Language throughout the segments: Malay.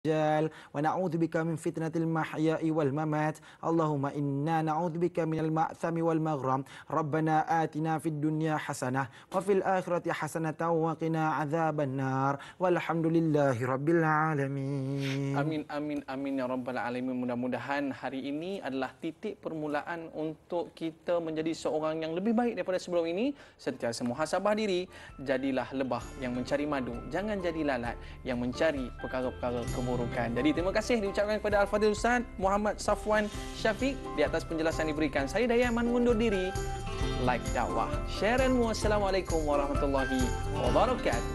الدجال ونعوذ بك من فتنة المحيا والممات اللهم إنا نعوذ بك من المأثم والمغرم ربنا آتنا في الدنيا حسنة وفي الآخرة حسنة وقنا عذاب النار والحمد لله رب العالمين. Amin, amin, amin ya rabbal alamin. Mudah-mudahan hari ini adalah titik permulaan untuk kita menjadi seorang yang lebih baik daripada sebelum ini. Sentiasa muhasabah diri, jadilah lebah yang mencari madu, jangan jadi lalat yang mencari perkara-perkara keburukan. Jadi terima kasih diucapkan kepada Al-Fadhil Ustaz Muhammad Safwan Syafiq di atas penjelasan diberikan. Saya Dayaman mengundur diri. Like dakwah, share dan Assalamualaikum warahmatullahi wabarakatuh.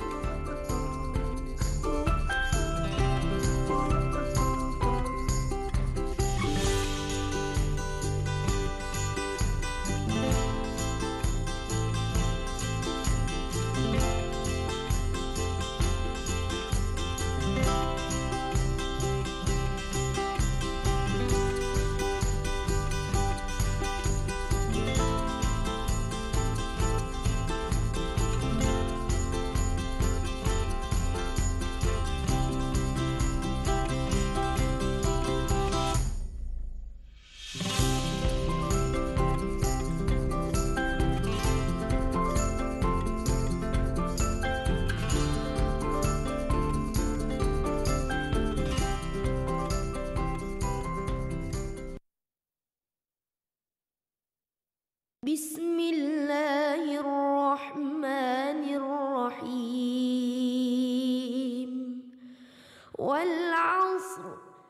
Bismillahirrahmanirrahim. Wal 'asr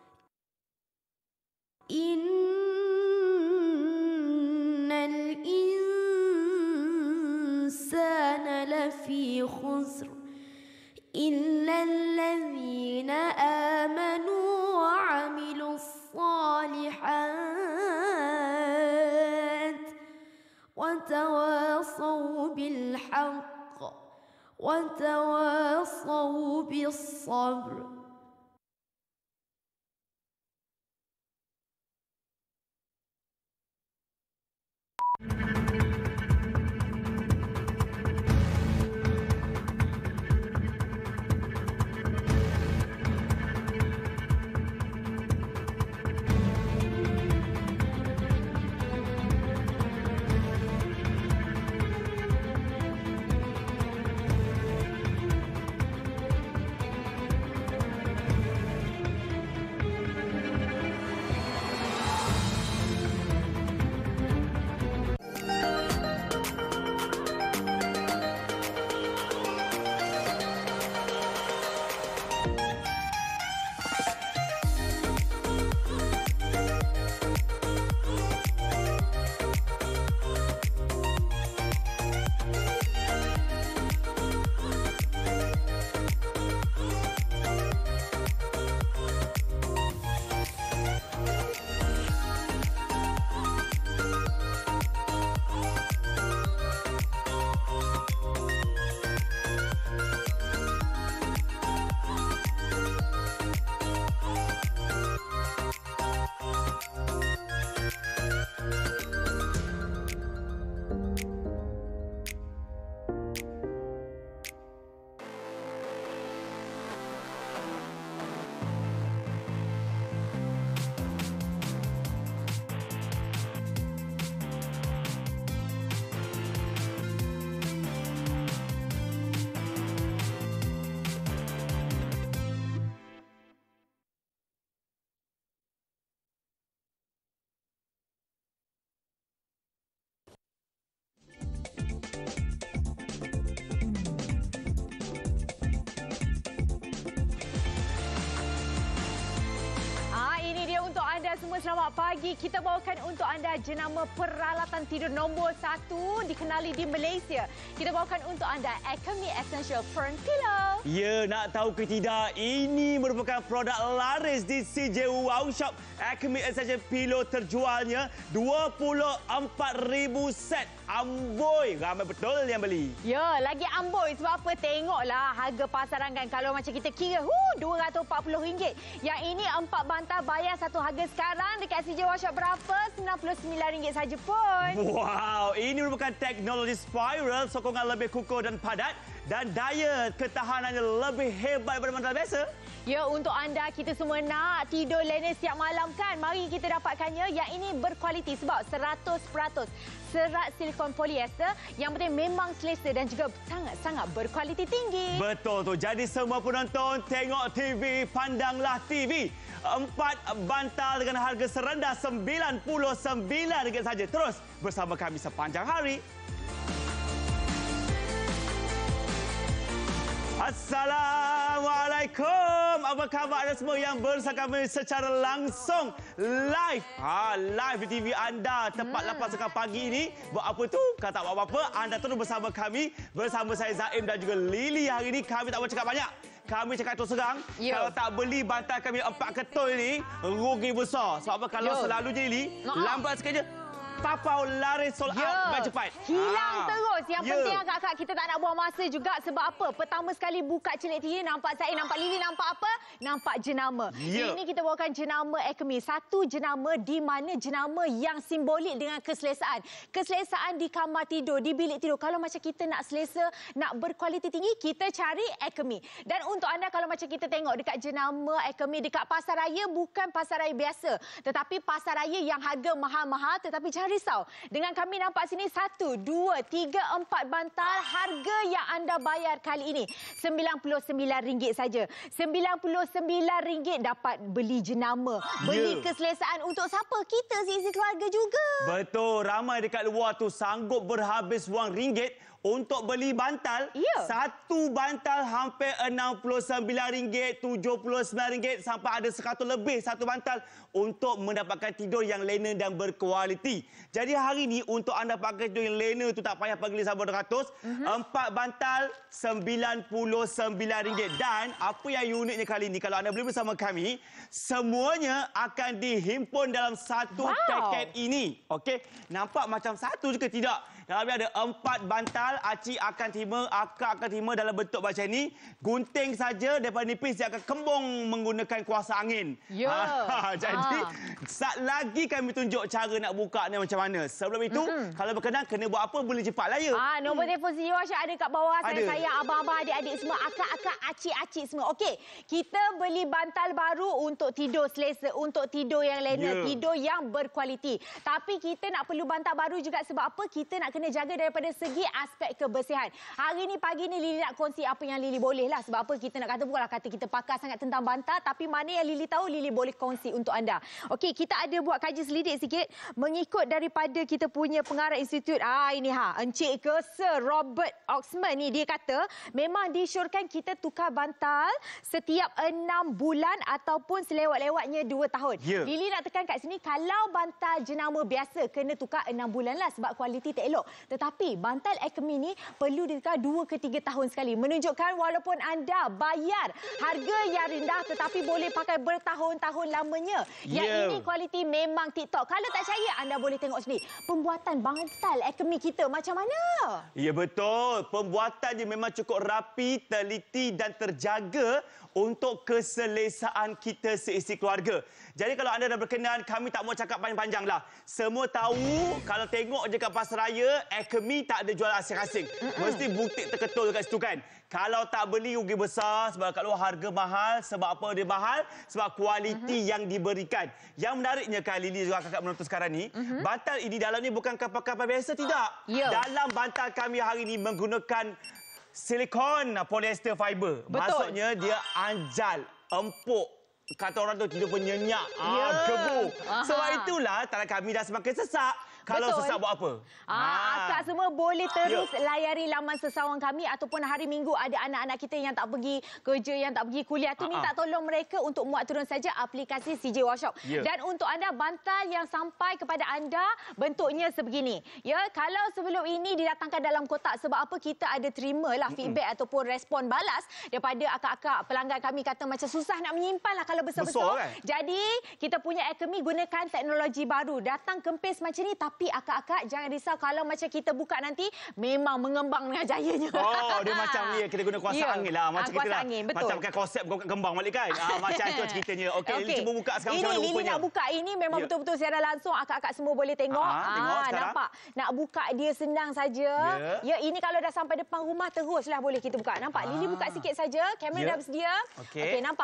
innal insana lafi khusr illa alladhina amanu wa 'amilus salihat وتواصوا بالحق وتواصوا بالصبر. Semua selamat pagi. Kita bawakan untuk anda jenama peralatan tidur nombor 1 dikenali di Malaysia. Kita bawakan untuk anda Acme Essential Fern Pillow. Ya, nak tahu ke tidak, ini merupakan produk laris di CJ Wow Shop. Acme Essential Pillow terjualnya 24,000 set. Amboi, ramai betul yang beli. Ya, lagi amboi sebab apa? Tengoklah harga pasaran kan. Kalau macam kita kira, RM240. Yang ini 4 bantal bayar satu harga sekarang dekat CJ Wow Shop berapa? RM99 saja pun. Wow, ini merupakan teknologi spiral, sokongan lebih kukuh dan padat dan daya ketahanannya lebih hebat daripada bantal biasa. Ya, untuk anda, kita semua nak tidur lena setiap malam kan? Mari kita dapatkannya. Yang ini berkualiti sebab 100% serat silikon poliester yang penting memang selesa dan juga sangat-sangat berkualiti tinggi. Betul tu. Jadi semua penonton tengok TV, pandanglah TV. 4 bantal dengan harga serendah RM99 saja. Terus bersama kami sepanjang hari. Assalamualaikum. Apa khabar anda semua yang bersama kami secara langsung live. Live di TV anda tepat 8 sekali pagi ini. Buat apa tu? Kalau tak buat apa-apa, anda terus bersama kami. Bersama saya Zaim dan juga Lily. Hari ini kami tak mau cakap banyak. Kami cakap terus terang, kalau tak beli bantal kami 4 ketul ini, rugi besar. Sebab apa? Kalau selalu je Lily, lambat sikit je. Tapau laris sold out cepat. Hilang terus. Yang penting akak-akak kita tak nak buang masa juga. Sebab apa? Pertama sekali buka celik TV, nampak saya, nampak Lily, nampak apa? Nampak jenama. Ini kita bawakan jenama Acme. Satu jenama di mana jenama yang simbolik dengan keselesaan. Keselesaan di kamar tidur, di bilik tidur. Kalau macam kita nak selesa, nak berkualiti tinggi, kita cari Acme. Dan untuk anda kalau macam kita tengok dekat jenama Acme, dekat pasar raya, bukan pasar raya biasa. Tetapi pasar raya yang harga mahal-mahal, tetapi jangan risau. Dengan kami nampak sini 1, 2, 3, 4 bantal. Harga yang anda bayar kali ini RM99 saja. RM99 dapat beli jenama, beli keselesaan untuk siapa? Kita seisi keluarga juga. Betul. Ramai dekat luar tu sanggup berhabis wang ringgit untuk beli bantal. Satu bantal hampir RM69, RM79 sampai ada RM100 lebih satu bantal untuk mendapatkan tidur yang lena dan berkualiti. Jadi hari ini untuk anda pakai tidur yang lena tu tak payah pergi sampai 200. 4 bantal RM99. Dan apa yang uniknya kali ini, kalau anda beli bersama kami, semuanya akan dihimpun dalam satu paket ini. Okey, nampak macam satu juga tidak. Dalamnya ada 4 bantal. Acik akan terima, akak akan terima dalam bentuk macam ini. Gunting saja daripada nipis dia akan kembung menggunakan kuasa angin. Jadi, saat lagi kami tunjuk cara nak buka ni macam mana. Sebelum itu, kalau berkenan kena buat apa? Boleh cepatlah ya. Nombor telefon Siti Wasyak ada kat bawah. Saya, abang-abang, adik-adik semua, akak-akak, acik-acik semua. Okey, kita beli bantal baru untuk tidur selesa, untuk tidur yang lena, tidur yang berkualiti. Tapi kita nak perlu bantal baru juga sebab apa? Kita nak kena jaga daripada segi aspek kebersihan. Hari ni pagi ni Lily nak kongsi apa yang Lily boleh lah. Sebab apa? Kita nak kata bukanlah kata kita pakar sangat tentang bantal, tapi mana yang Lily tahu, Lily boleh kongsi untuk anda. Okey, kita ada buat kaji selidik sikit mengikut daripada kita punya pengarah institut. Ini Encik ke Sir Robert Oxman ni, dia kata memang disyorkan kita tukar bantal setiap 6 bulan ataupun selewat-lewatnya 2 tahun. Lily nak tekan kat sini, kalau bantal jenama biasa kena tukar 6 bulan lah sebab kualiti tak elok. Tetapi bantal Acme ni perlu ditukar 2 ke 3 tahun sekali. Menunjukkan walaupun anda bayar harga yang rendah tetapi boleh pakai bertahun-tahun lamanya. Yang ini kualiti memang TikTok. Kalau tak percaya, anda boleh tengok sendiri. Pembuatan bantal Acme kita macam mana? Ya betul. Pembuatannya memang cukup rapi, teliti dan terjaga untuk keselesaan kita seisi keluarga. Jadi kalau anda dah berkenan, kami tak mau cakap panjang-panjang lah. Semua tahu kalau tengok je kat pasar raya, Acme tak ada jual asing-asing. Mesti butik terketul kat situ kan. Kalau tak beli rugi besar sebab kat luar harga mahal. Sebab apa dia mahal? Sebab kualiti yang diberikan. Yang menariknya kan Lily juga kakak menonton sekarang ni, bantal ini dalam ni bukan kapal-kapal biasa, tidak. Dalam bantal kami hari ini menggunakan silikon polyester fiber. Maksudnya dia anjal, empuk. Kata orang tu tidur pun nyenyak, gebu. Sebab itulah tangan kami dah semakin sesak. Kalau sesak buat apa? Akak semua boleh terus layari laman sesawang kami ataupun hari Minggu ada anak-anak kita yang tak pergi kerja, yang tak pergi kuliah tu, minta tolong mereka untuk muat turun saja aplikasi CJ Workshop. Dan untuk anda, bantal yang sampai kepada anda bentuknya sebegini. Kalau sebelum ini didatangkan dalam kotak, sebab apa? Kita ada terima lah feedback ataupun respon balas daripada akak-akak pelanggan kami kata macam susah nak menyimpan lah kalau besar-besar. Kan? Jadi kita punya Acme gunakan teknologi baru. Datang kempis macam ni, tapi akak-akak jangan risau kalau macam kita buka nanti memang mengembang dengan jayanya. Dia macam ni kita guna kuasa angin lah. Macam kita lah. Macam pakai konsep kembang balik kan. Macam tu ceritanya. Okey, Lily cuba buka sekarang macam mana rupanya. Lily nak buka ini memang betul-betul secara langsung. Akak-akak semua boleh tengok. Nampak? Nak buka dia senang saja. Ini kalau dah sampai depan rumah teruslah boleh kita buka. Nampak? Lily buka sikit saja. Kamera dah bersedia. Okey, nampak?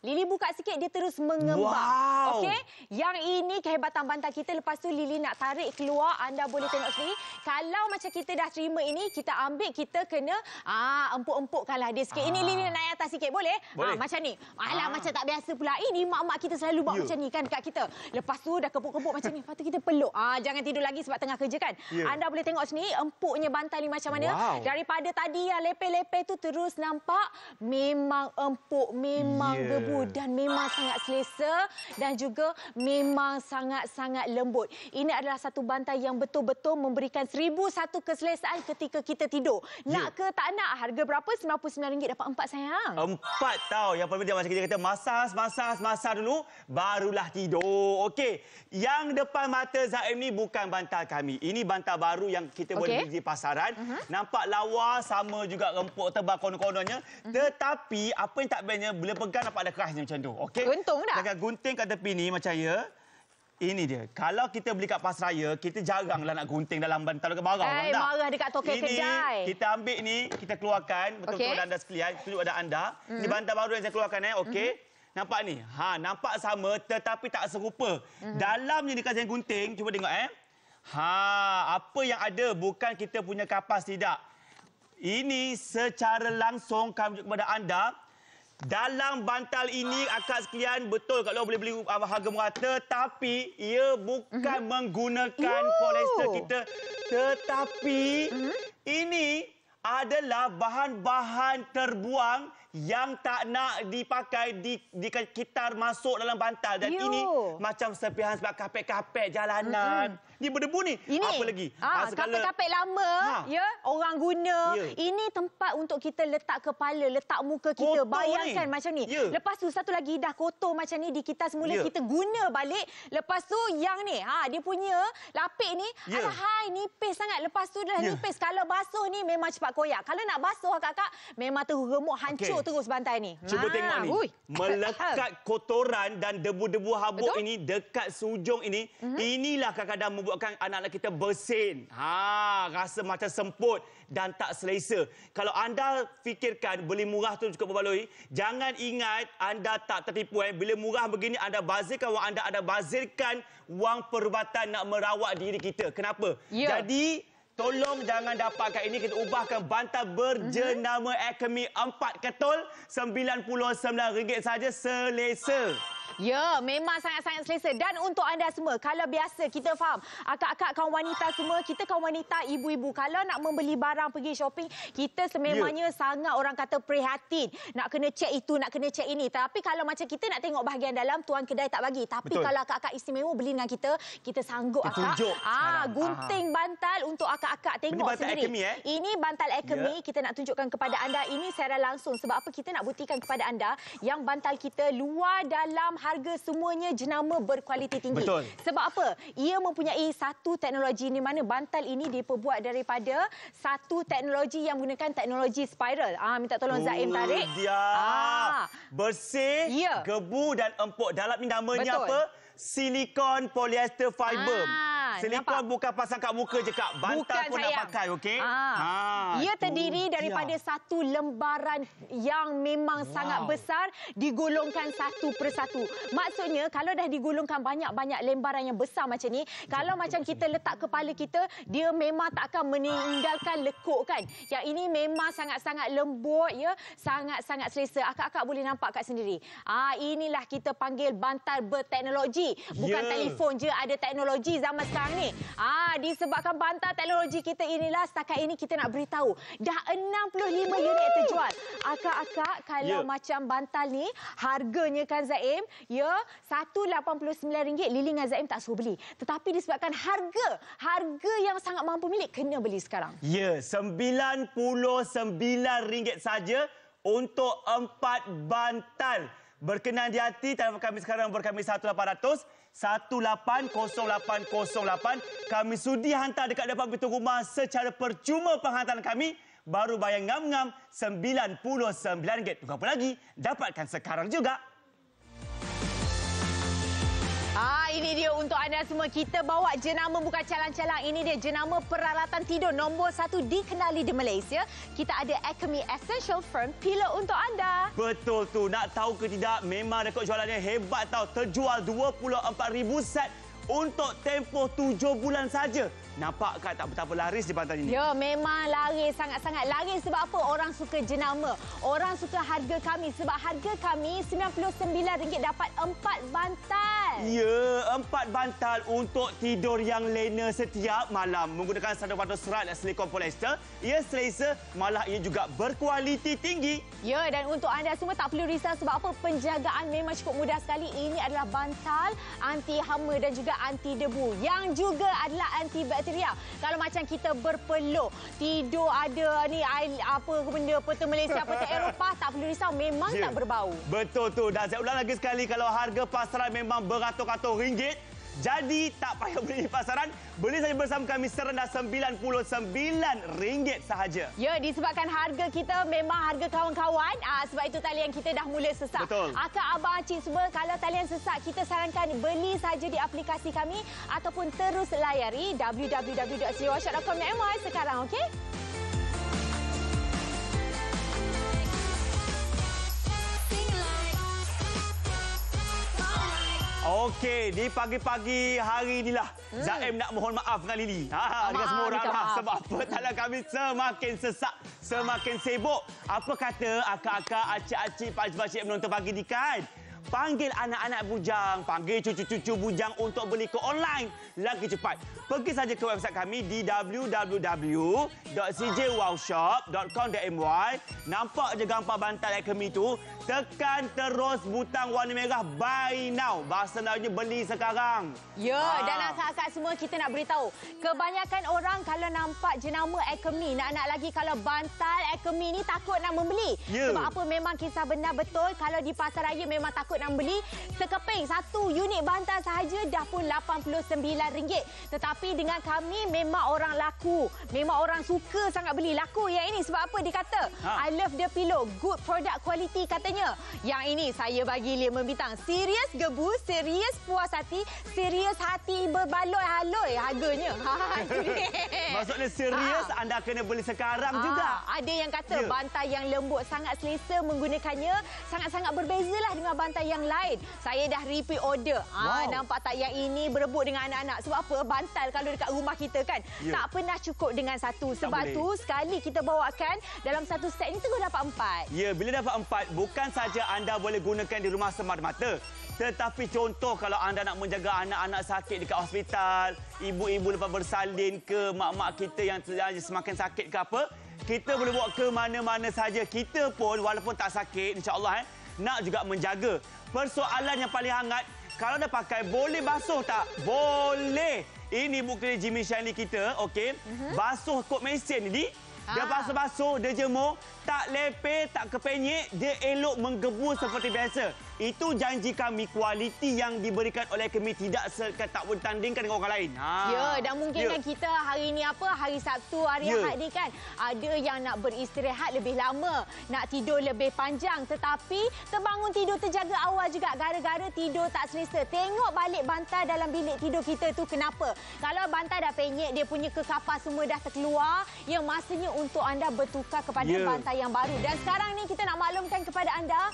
Lili buka sikit, dia terus mengembang. Wow. Okey? Yang ini kehebatan bantal kita. Lepas tu Lili nak tarik keluar. Anda boleh tengok sendiri. Kalau macam kita dah terima ini, kita ambil, kita kena empuk-empukkanlah dia sikit. Ini Lili naik atas sikit, boleh? Boleh. Macam ni. Alah, macam tak biasa pula. Ini mak-mak kita selalu buat macam ni kan dekat kita. Lepas tu dah kepuk-kepuk macam ni. Lepas tu kita peluk. Jangan tidur lagi sebab tengah kerja kan. Anda boleh tengok sini empuknya bantal ni macam mana. Wow. Daripada tadi yang lepeh-lepeh tu terus nampak memang empuk, memang gebu dan memang sangat selesa dan juga memang sangat-sangat lembut. Ini adalah satu bantal yang betul-betul memberikan 1001 keselesaan ketika kita tidur. Nak ke tak nak? Harga berapa? RM99 dapat 4 sayang. 4 tau. Yang paling penting macam kita kata masas dulu barulah tidur. Okey. Yang depan mata Zaim ni bukan bantal kami. Ini bantal baru yang kita boleh beli di pasaran. Nampak lawa, sama juga rempuk tebal konon-kononnya. Tetapi apa yang tak bestnya bila pegang nampak ada kerasnya macam tu. Okey. Untung tak? Jangan gunting kat tepi ni macam ya. Ini dia. Kalau kita beli kat pasaraya, kita jaranglah nak gunting dalam bantal dekat barang. Marah dekat tokel kedai. Kita ambil ni, kita keluarkan betul-betul anda sekalian, tunjuk pada anda. Ini bantal baru yang saya keluarkan okey. Nampak ni? Nampak sama tetapi tak serupa. Dalamnya ni kalau saya gunting, cuba tengok apa yang ada bukan kita punya kapas, tidak. Ini secara langsung kami tunjuk kepada anda. Dalam bantal ini akak sekalian betul kalau boleh beli harga murah, tetapi ia bukan menggunakan polyester kita, tetapi ini adalah bahan-bahan terbuang yang tak nak dipakai di kitar masuk dalam bantal. Dan ini macam serpihan sebab kapet-kapet jalanan. Ni berdebu ni. Ini apa lagi? Kapet-kapet lama orang guna. Ini tempat untuk kita letak kepala, letak muka kita. Kotor bayangkan ni. macam ni. Lepas tu satu lagi dah kotor macam ni di kita semula kita guna balik. Lepas tu yang ni dia punya lapik ni nipis sangat. Lepas tu dah nipis. Kalau basuh ni memang cepat koyak. Kalau nak basuh kakak memang terremuk hancur terus bantal ni. Cuba tengok ni. Melekat kotoran dan debu-debu habuk ini dekat sujung ini. Inilah kadang-kadang membuatkan anak-anak kita bersin. Rasa macam semput dan tak selesa. Kalau anda fikirkan beli murah tu cukup berbaloi, jangan ingat anda tak tertipu. Bila murah begini anda bazirkan wang anda, ada bazirkan wang perubatan nak merawat diri kita. Kenapa? Jadi tolong jangan dapatkan ini, kita ubahkan bantal berjenama Acme 4 ketul RM99 saja, selesa. Ya, memang sangat-sangat selesa. Dan untuk anda semua, kalau biasa kita faham, akak-akak kaum wanita semua, kita kaum wanita, ibu-ibu, kalau nak membeli barang pergi shopping, kita sememangnya sangat orang kata prihatin. Nak kena cek itu, nak kena cek ini. Tapi kalau macam kita nak tengok bahagian dalam, tuan kedai tak bagi. Tapi kalau akak-akak istimewa beli dengan kita sanggup akak. Gunting bantal untuk akak-akak tengok sendiri. Ini bantal Acme, kita nak tunjukkan kepada anda. Ini secara langsung. Sebab apa kita nak buktikan kepada anda yang bantal kita luar dalam harga semuanya jenama berkualiti tinggi. Sebab apa? Ia mempunyai satu teknologi di mana bantal ini diperbuat daripada satu teknologi yang menggunakan teknologi spiral. Minta tolong Zaim tarik. Bersih, gebu dan empuk. Dalam ni namanya apa? Silikon polyester fiber. Silikon bukan pasang kat muka je, Kak. Bantal pun nak pakai, okey? Ia terdiri daripada satu lembaran yang memang sangat besar, digolongkan satu persatu. Maksudnya, kalau dah digolongkan banyak-banyak lembaran yang besar macam ni, kalau macam kita letak kepala kita, dia memang tak akan meninggalkan lekuk kan. Yang ini memang sangat-sangat lembut, sangat-sangat selesa. Akak-akak boleh nampak kat sendiri. Inilah kita panggil bantal berteknologi. Bukan telefon je ada teknologi zaman sekarang ni. Disebabkan bantal teknologi kita inilah setakat ini kita nak beritahu dah 65 unit terjual. Akak-akak kalau macam bantal ni harganya kan Zaim, RM189, Lili dengan Zaim tak suruh beli. Tetapi disebabkan harga yang sangat mampu milik, kena beli sekarang. RM99 saja untuk 4 bantal. Berkenan di hati, telefon kami sekarang nombor kami 1800 180808. Kami sudi hantar dekat depan pintu rumah secara percuma penghantaran kami. Baru bayar ngam-ngam RM99. Tunggu apa lagi? Dapatkan sekarang juga. ini dia untuk anda semua. Kita bawa jenama bukan calang-calang. Ini dia jenama peralatan tidur nombor 1 dikenali di Malaysia. Kita ada Acme Essential Firm Pillow untuk anda. Betul tu. Nak tahu ke tidak, memang rekod jualannya hebat tau. Terjual 24,000 set untuk tempoh 7 bulan saja. Nampak kan tak betapa laris di pantai ini? Ya, memang laris, sangat-sangat laris. Sebab apa? Orang suka jenama. Orang suka harga kami. Sebab harga kami RM99 dapat 4 bantal. Ya, 4 bantal untuk tidur yang lena setiap malam. Menggunakan standar serat dan silikon polyester. Ia selesa, malah ia juga berkualiti tinggi. Ya, dan untuk anda semua tak perlu risau sebab apa? Penjagaan memang cukup mudah sekali. Ini adalah bantal anti hama dan juga anti debu. Yang juga adalah anti bakteria. Kalau macam kita berpeluh, tidur ada ni apa benda peta Malaysia, peta Eropah, tak perlu risau, memang tak berbau. Betul tu. Dan saya ulang lagi sekali, kalau harga pasaran memang beratus-ratus ringgit, jadi tak payah beli di pasaran, beli saja bersama kami serendah RM99 sahaja. Ya, disebabkan harga kita memang harga kawan-kawan. Sebab itu talian kita dah mula sesak. Betul. Akak, abang, cik semua, kalau talian sesak, kita sarankan beli saja di aplikasi kami ataupun terus layari www.cjworkshop.com.my sekarang, okey? Okey, di pagi-pagi hari inilah Zaim nak mohon maaf dengan Lily. Dengan semua orang lah. Sebab apa? Talian kami semakin sesak, semakin sibuk. Apa kata akak-akak, acik-acik, pakcik-pakcik menonton pagi ni kan? Panggil anak-anak bujang, panggil cucu-cucu bujang untuk beli ke online. Lagi cepat. Pergi saja ke website kami di www.cjwowshop.com.my. Nampak je gambar bantal Acme tu. Tekan terus butang warna merah buy now. Bahasa Melayunya beli sekarang. Ya, dan akak-akak semua kita nak beritahu. Kebanyakan orang kalau nampak jenama Acme, nak lagi kalau bantal Acme ni takut nak membeli. Ya. Sebab apa? Memang kisah benar betul. Kalau di pasaraya memang takut nak beli. Sekeping, satu unit bantal sahaja dah pun RM89. Tetapi dengan kami memang orang laku. Memang orang suka sangat beli. Laku yang ini. Sebab apa dikata? I love the pillow. Good product quality katanya. Yang ini saya bagi 5 bintang. Serius gebu, serius puas hati, serius hati berbaloi-haloi harganya. Maksudnya serius anda kena beli sekarang juga. Ada yang kata bantal yang lembut sangat selesa menggunakannya. Sangat-sangat berbezalah dengan bantal yang lain. Saya dah repeat order. Nampak tak yang ini berebut dengan anak-anak. Sebab apa? Bantal kalau dekat rumah kita kan tak pernah cukup dengan satu. Sebab tu sekali kita bawakan dalam satu set ni terus dapat 4. Ya, bila dapat 4, bukan saja anda boleh gunakan di rumah semata-mata. Tetapi contoh kalau anda nak menjaga anak-anak sakit dekat hospital, ibu-ibu lepas bersalin ke, mak-mak kita yang semakin sakit ke apa, kita boleh bawa ke mana-mana saja. Kita pun walaupun tak sakit, insya-Allah nak juga menjaga. Persoalan yang paling hangat, kalau dah pakai boleh basuh tak? Boleh. Ini bukti Jimmy Shanley kita, okey. Basuh kod mesin ni. Dia basuh-basuh, dia jemur, tak lepeh, tak kepenyek, dia elok menggebu seperti biasa. Itu janji kami, kualiti yang diberikan oleh kami tidak tak bertandingkan dengan orang lain. Ya, dan mungkin kan kita hari ni apa, hari Sabtu, hari Ahad ni kan, ada yang nak beristirahat lebih lama, nak tidur lebih panjang, tetapi terbangun tidur terjaga awal juga gara-gara tidur tak selesa. Tengok balik bantal dalam bilik tidur kita tu kenapa. Kalau bantal dah penyek, dia punya kekapas semua dah terkeluar, yang masanya untuk anda bertukar kepada bantal yang baru. Dan sekarang ni kita nak maklumkan kepada anda,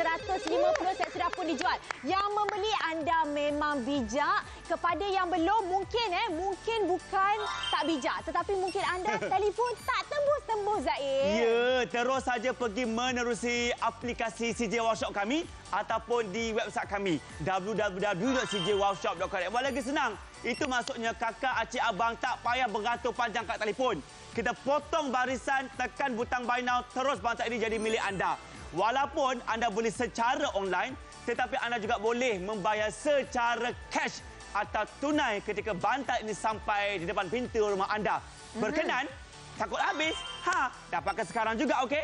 150 set sudah pun dijual. Yang membeli anda memang bijak. Kepada yang belum, mungkin bukan tak bijak, tetapi mungkin anda telefon tak tembus-tembus, Zaim. Ya, terus saja pergi menerusi aplikasi CJ Workshop kami ataupun di website kami www.cjworkshop.com. Lagi senang. Itu maksudnya kakak, acik, abang tak payah beratur panjang kat telefon. Kita potong barisan, tekan butang buy now, terus bantal ini jadi milik anda. Walaupun anda beli secara online, tetapi anda juga boleh membayar secara cash atau tunai ketika bantal ini sampai di depan pintu rumah anda. Berkenan? Takut habis? Dapatkan sekarang juga, okey?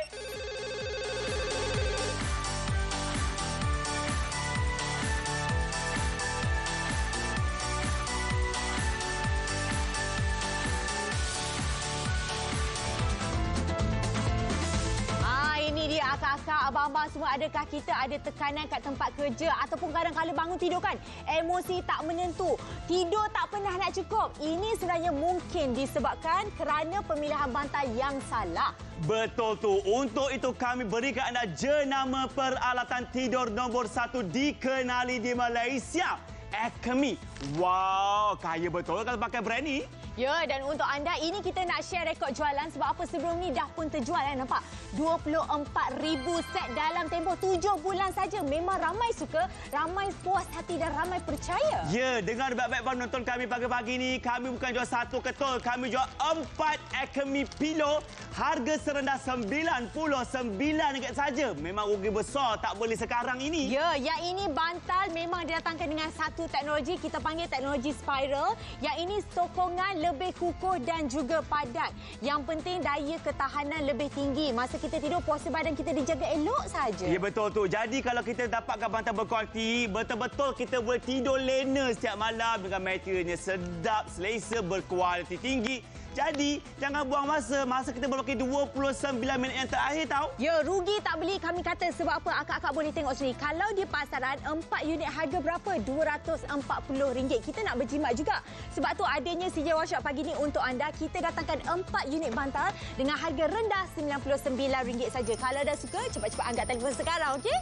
Ini dia akak-akak, abang-abang semua, adakah kita ada tekanan kat tempat kerja ataupun kadang-kadang bangun tidur kan, emosi tak menentu, tidur tak pernah nak cukup. Ini sebenarnya mungkin disebabkan kerana pemilihan bantal yang salah. Betul tu. Untuk itu kami berikan anda jenama peralatan tidur nombor 1 dikenali di Malaysia. Acme. Wow, kaya betul kalau pakai brand ni. Ya, dan untuk anda ini kita nak share rekod jualan sebab apa sebelum ni dah pun terjual kan, nampak? 24,000 set dalam tempoh 7 bulan saja. Memang ramai suka, ramai puas hati dan ramai percaya. Ya, dengar baik-baik penonton kami pagi-pagi ni, kami bukan jual 1 ketol, kami jual 4 Acme Pillow harga serendah RM99 saja. Memang rugi besar tak beli sekarang ini. Ya, yang ini bantal memang didatangkan dengan satu teknologi, kita panggil teknologi spiral. Yang ini sokongan lebih kukuh dan juga padat. Yang penting daya ketahanan lebih tinggi. Masa kita tidur, postur badan kita dijaga elok saja. Ya, betul tu. Jadi kalau kita dapatkan bantal berkualiti, betul-betul kita boleh tidur lena setiap malam dengan materialnya sedap, selesa, berkualiti tinggi. Jadi, jangan buang masa. Masa kita berbaki 29 minit yang terakhir tahu. Ya, rugi tak beli kami kata sebab apa? Akak-akak boleh tengok sini. Kalau di pasaran 4 unit harga berapa? RM240. Kita nak berjimat juga. Sebab tu adanya CJ Workshop pagi ni untuk anda. Kita datangkan 4 unit bantal dengan harga rendah RM99 saja. Kalau dah suka, cepat-cepat angkat telefon sekarang, okey?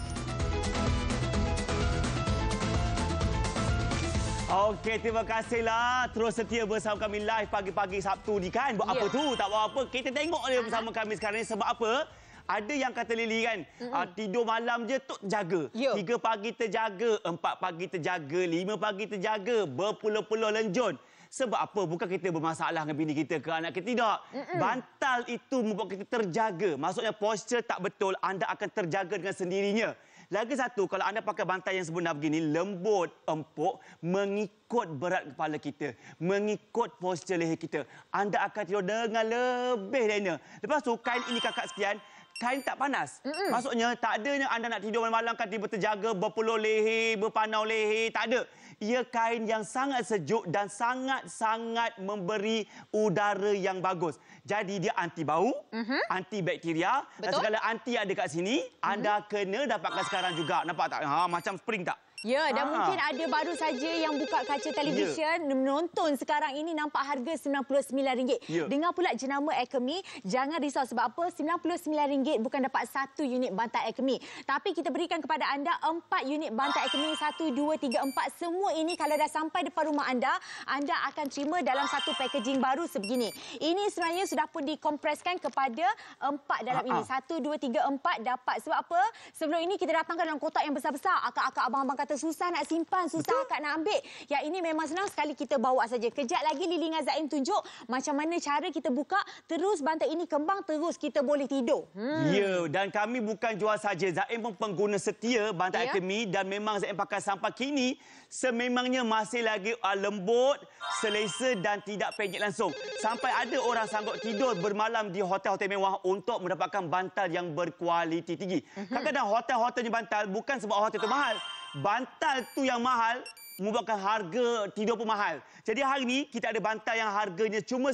Okey, terima kasihlah. Terus setia bersama kami live pagi-pagi Sabtu ni kan. Buat apa tu? Tak buat apa. Kita tengok dia bersama kami sekarang ni. Sebab apa? Ada yang kata Lily kan, tidur malam je tu terjaga. 3 pagi terjaga, 4 pagi terjaga, 5 pagi terjaga, berpuluh-puluh lenjon. Sebab apa? Bukan kita bermasalah dengan bini kita ke anak kita, tidak. Bantal itu membuat kita terjaga. Maksudnya postur tak betul, anda akan terjaga dengan sendirinya. Lagi satu, kalau anda pakai bantal yang sebenar begini, lembut, empuk, mengikut berat kepala kita, mengikut postur leher kita, anda akan tidur dengan lebih lena. Lepas tu, kain ini kakak sekian, kain tak panas. Maksudnya, tak adanya anda nak tidur malam-malam kan tiba terjaga, berpeluh leher, berpanau leher, tak ada. Ia kain yang sangat sejuk dan sangat-sangat memberi udara yang bagus. Jadi dia anti bau, anti bakteria dan segala anti ada kat sini. Anda kena dapatkan sekarang juga. Nampak tak? Macam spring tak? Ya, dan mungkin ada baru saja yang buka kaca televisyen menonton sekarang ini nampak harga RM99. Dengar pula jenama Acme, jangan risau sebab apa? RM99 bukan dapat 1 unit bantal Acme. Tapi kita berikan kepada anda 4 unit bantal Acme, 1, 2, 3, 4. Semua ini kalau dah sampai depan rumah anda akan terima dalam satu packaging baru sebegini. Ini sebenarnya sudah pun dikompreskan kepada 4 dalam ini. 1, 2, 3, 4 dapat. Sebab apa? Sebelum ini kita datangkan dalam kotak yang besar-besar. Akak-akak abang-abang kata susah nak simpan, susah akak nak ambil. Yang ini memang senang sekali kita bawa saja. Kejap lagi Lily dengan Zaim tunjuk macam mana cara kita buka, terus bantal ini kembang, terus kita boleh tidur. Ya, dan kami bukan jual saja. Zaim pun pengguna setia bantal Acme dan memang Zaim pakai sampai kini sememangnya masih lagi lembut, selesa dan tidak penyek langsung. Sampai ada orang sanggup tidur bermalam di hotel-hotel mewah untuk mendapatkan bantal yang berkualiti tinggi. Kadang-kadang hotel-hotelnya bantal bukan sebab hotel itu mahal. Bantal tu yang mahal membuatkan harga tidur pun mahal. Jadi hari ini kita ada bantal yang harganya cuma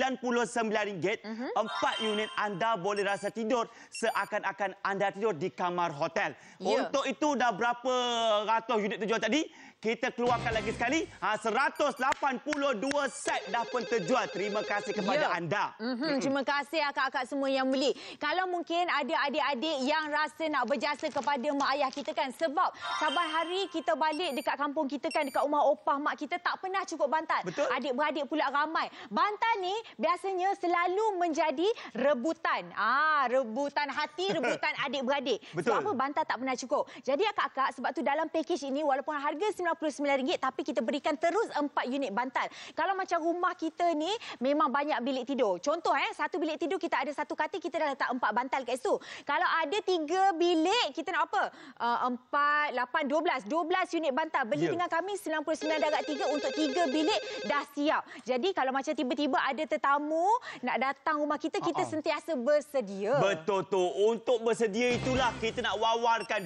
RM99. 4 unit anda boleh rasa tidur seakan-akan anda tidur di kamar hotel. Untuk itu dah berapa ratus unit terjual tadi? Kita keluarkan lagi sekali. 182 set dah pun terjual. Terima kasih kepada anda. Terima kasih akak-akak semua yang beli. Kalau mungkin ada adik-adik yang rasa nak berjasa kepada mak ayah kita kan. Sebab saban hari kita balik dekat kampung kita kan, dekat rumah opah mak kita tak pernah cukup bantal. Betul. Adik-beradik pula ramai. Bantal ni biasanya selalu menjadi rebutan. Rebutan hati, rebutan adik-beradik. Sebab apa? Bantal tak pernah cukup. Jadi akak-akak, sebab tu dalam package ini walaupun harga RM99 tapi kita berikan terus 4 unit bantal. Kalau macam rumah kita ni memang banyak bilik tidur. Contoh satu bilik tidur kita ada satu katil, kita dah letak 4 bantal kat situ. Kalau ada 3 bilik, kita nak apa? 4, 8, 12 unit bantal. Beli dengan kami RM99.3 untuk 3 bilik dah siap. Jadi kalau macam tiba-tiba ada tetamu nak datang rumah kita, kita sentiasa bersedia. Betul tu. Untuk bersedia itulah kita nak wawarkan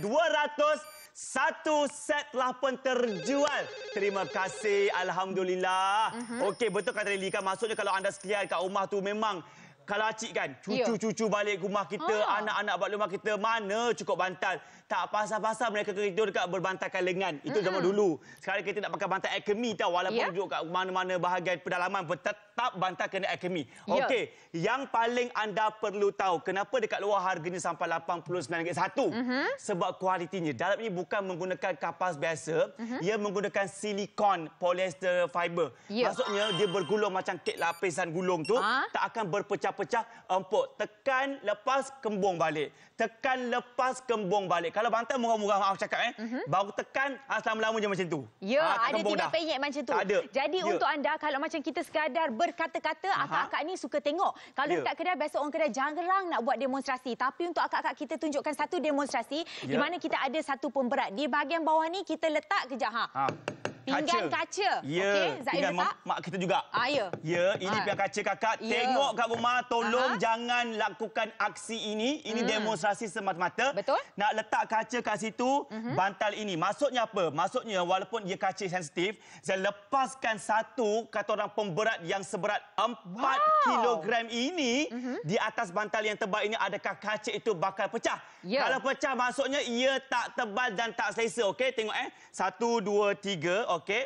1 set telah pun terjual. Terima kasih. Alhamdulillah. Okey, betul kata Lily kan. Maksudnya kalau anda sekalian kat rumah tu memang kalau acik kan, cucu-cucu balik rumah kita, anak-anak balik rumah kita, mana cukup bantal. Tak pasal-pasal mereka tidur dekat berbantalkan lengan. Itu zaman dulu. Sekarang kita nak pakai bantal Acme tau. Walaupun duduk kat mana-mana bahagian pedalaman pun tetap bantal kena Acme. Okey, yang paling anda perlu tahu, kenapa dekat luar harganya sampai RM89 satu? Sebab kualitinya. Dalam ini bukan menggunakan kapas biasa, ia menggunakan silikon polyester fiber. Maksudnya dia bergulung macam kek lapisan gulung tu, tak akan berpecah-pecah, empuk. Tekan, lepas, kembung balik. Tekan, lepas, kembung balik. Kalau bantal murah-murah, maaf cakap baru tekan, selama-lamanya macam tu. Ya, ada tidak penyek macam tu. Tak ada. Jadi untuk anda, kalau macam kita sekadar berkata-kata, akak-akak ni suka tengok. Kalau dekat kedai, biasa orang kedai jarang nak buat demonstrasi. Tapi untuk akak-akak kita tunjukkan satu demonstrasi di mana kita ada satu pemberat. Di bahagian bawah ni kita letak kejap. Pinggan kaca. Ya, Okey, Zain letak. mak kita juga. Ya. Ya, ini pinggan kaca kakak. Tengok kat rumah, tolong jangan lakukan aksi ini. Ini demonstrasi semata-mata. Betul. Nak letak kaca kat situ, bantal ini. Maksudnya apa? Maksudnya walaupun ia kaca sensitif, saya lepaskan satu, kata orang pemberat yang seberat 4 kilogram ini di atas bantal yang tebal ini, adakah kaca itu bakal pecah? Kalau pecah, maksudnya ia tak tebal dan tak selesa. Okey, tengok 1, 2, 3. Okey.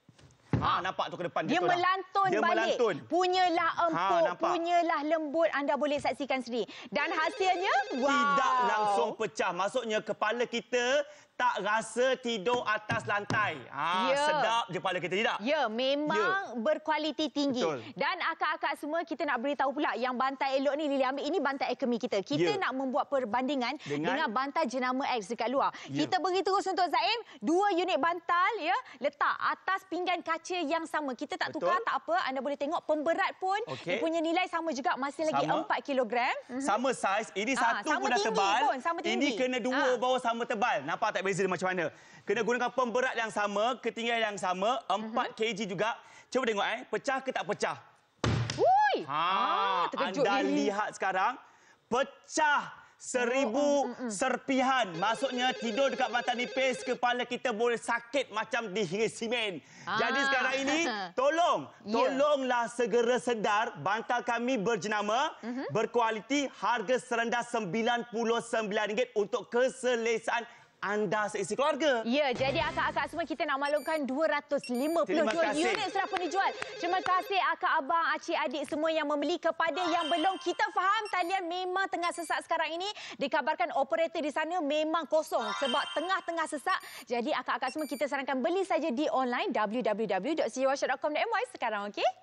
Nampak tu ke depan dia melantun dia balik. Melantun. Punyalah empuk, punyalah lembut. Anda boleh saksikan sendiri. Dan hasilnya, tidak langsung pecah. Maksudnya kepala kita tak rasa tidur atas lantai. Sedap je kepala kita, tidak? Ya, memang berkualiti tinggi. Betul. Dan akak-akak semua, kita nak beritahu pula yang bantal elok ni, Lily ambil, ini bantal Acme kita. Kita nak membuat perbandingan dengan bantal jenama X dekat luar. Kita beri terus untuk Zaim 2 unit bantal, letak atas pinggan kaca yang sama. Kita tak tukar, tak apa. Anda boleh tengok pemberat pun dia punya nilai sama juga, masih lagi 4 kilogram. Sama saiz. Ini satu pun dah tebal. Ini kena dua baru sama tebal. Nampak tak beza dia macam mana? Kena gunakan pemberat yang sama, ketinggian yang sama, 4 kg juga. Cuba tengok pecah ke tak pecah? Terkejut anda ni. Lihat sekarang, pecah 1000 serpihan. Maksudnya tidur dekat bantal nipis, kepala kita boleh sakit macam dihiris simen. Jadi sekarang ini, tolonglah segera sedar, bantal kami berjenama, berkualiti, harga serendah RM99 untuk keselesaan anda seisi keluarga. Ya, jadi akak-akak semua kita nak maklumkan 252 unit sudah pun dijual. Terima kasih akak, abang, acik, adik semua yang membeli. Kepada yang belum, kita faham talian memang tengah sesak sekarang ini. Dikabarkan operator di sana memang kosong sebab tengah-tengah sesak. Jadi akak-akak semua kita sarankan beli saja di online www.cjworkshop.com.my sekarang, okey?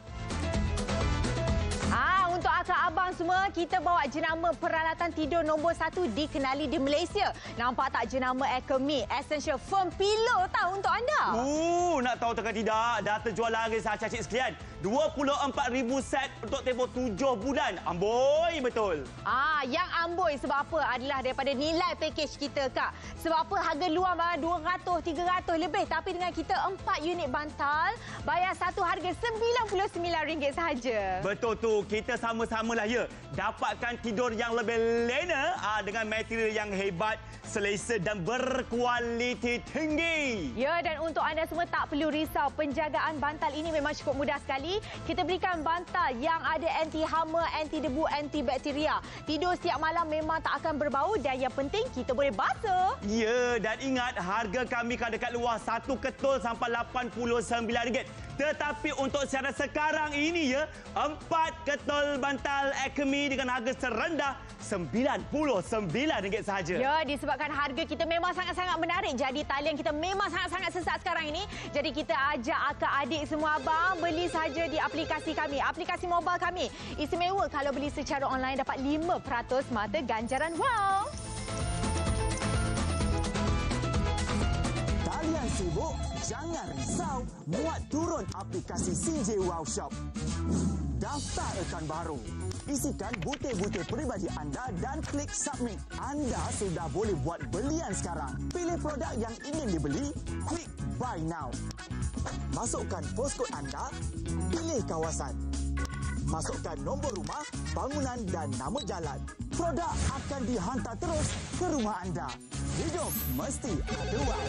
Untuk akak abang semua, kita bawa jenama peralatan tidur nombor 1 dikenali di Malaysia. Nampak tak jenama Acme Essential Firm Pillow tahu untuk anda? Nak tahu tak tidak? Dah terjual laris acik-acik sekalian. 24,000 set untuk tempoh 7 bulan. Amboi betul. Yang amboi sebab apa? Adalah daripada nilai package kita, Kak. Sebab apa? Harga luar 200, 300 lebih. Tapi dengan kita 4 unit bantal, bayar satu harga RM99 sahaja. Betul tu. Kita sama-samalah dapatkan tidur yang lebih lena dengan material yang hebat, selesa dan berkualiti tinggi. Ya, dan untuk anda semua tak perlu risau. Penjagaan bantal ini memang cukup mudah sekali. Kita berikan bantal yang ada anti hama, anti debu, anti bakteria. Tidur setiap malam memang tak akan berbau dan yang penting kita boleh basuh. Ya, dan ingat harga kami kalau dekat luar satu ketul sampai RM89. Tetapi untuk siaran sekarang ini 4 ketul bantal Acme dengan harga serendah RM99 sahaja. Ya, disebabkan harga kita memang sangat-sangat menarik. Jadi talian kita memang sangat-sangat sesak sekarang ini. Jadi kita ajak akak adik semua abang beli saja di aplikasi kami, aplikasi mobile kami. Istimewa kalau beli secara online dapat 5% mata ganjaran wow. Kalian sibuk? Jangan risau. Muat turun aplikasi CJ Wow Shop. Daftar akaun baru. Isikan butir-butir peribadi anda dan klik submit. Anda sudah boleh buat belian sekarang. Pilih produk yang ingin dibeli, klik buy now. Masukkan postcode anda, pilih kawasan. Masukkan nombor rumah, bangunan dan nama jalan. Produk akan dihantar terus ke rumah anda. Hidup mesti ada wang.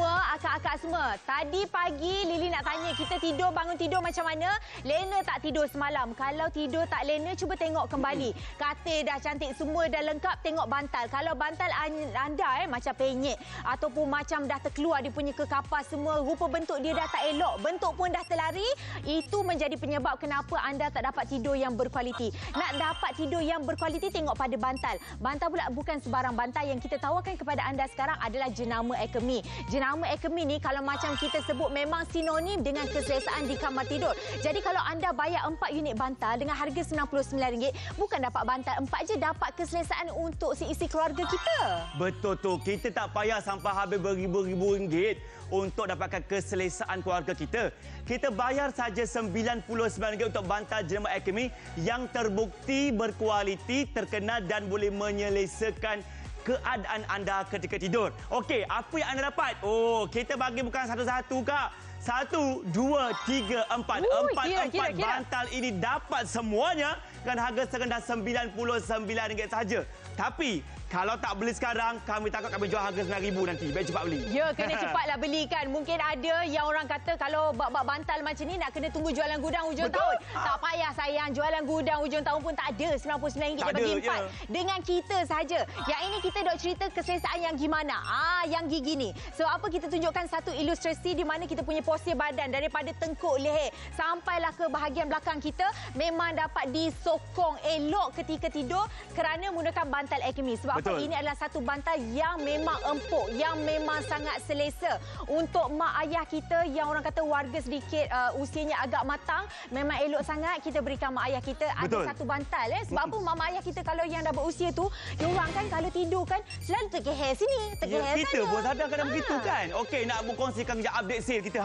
semua, akak-akak semua. Tadi pagi Lily nak tanya kita bangun tidur macam mana? Lena tak tidur semalam. Kalau tidur tak lena, cuba tengok kembali. Katil dah cantik, semua dah lengkap, tengok bantal. Kalau bantal anda macam penyek ataupun macam dah terkeluar dia punya kekapas semua, rupa bentuk dia dah tak elok, bentuk pun dah terlari, itu menjadi penyebab kenapa anda tak dapat tidur yang berkualiti. Nak dapat tidur yang berkualiti, tengok pada bantal. Bantal pula bukan sebarang bantal. Yang kita tawarkan kepada anda sekarang adalah jenama Acme. Jenama Acme ni kalau macam kita sebut memang sinonim dengan keselesaan di kamar tidur. Jadi kalau anda bayar 4 unit bantal dengan harga RM99, bukan dapat bantal 4 je, dapat keselesaan untuk seisi keluarga kita. Betul tu. Kita tak payah sampai habis beribu-ribu ringgit untuk dapatkan keselesaan keluarga kita. Kita bayar saja RM99 untuk bantal jenama Acme yang terbukti berkualiti, terkenal dan boleh menyelesaikan keadaan anda ketika tidur. Okey, apa yang anda dapat? Oh, kita bagi bukan satu-satu, Kak. 1, 2, 3, 4. Empat bantal ini dapat semuanya dengan harga serendah RM99 saja. Tapi kalau tak beli sekarang, kami takut kami jual harga RM9,000 nanti. Baik cepat beli. Ya, kena cepatlah belikan. Mungkin ada yang orang kata kalau bab-bab bantal macam ni nak kena tunggu jualan gudang hujung tahun. Tak payah sayang, jualan gudang hujung tahun pun tak ada. RM99 dia bagi 4. Ya. Dengan kita saja. Yang ini kita dok cerita keselesaan yang gimana? Yang gigi ni. So apa kita tunjukkan satu ilustrasi di mana kita punya postur badan daripada tengkuk leher sampailah ke bahagian belakang kita memang dapat disokong elok ketika tidur kerana menggunakan bantal Acme. Sebab apa? Ini adalah satu bantal yang memang empuk, yang memang sangat selesa untuk mak ayah kita yang orang kata warga sedikit usianya agak matang, memang elok sangat kita berikan mak ayah kita ada satu bantal. Sebab apa mak ayah kita kalau yang dah berusia tu, dia orang kan kalau tidur kan selalu terkeher sini, terkeher sana. Kita pun sadar kadang begitu kan. Okey, nak berkongsikan kejap update sale kita.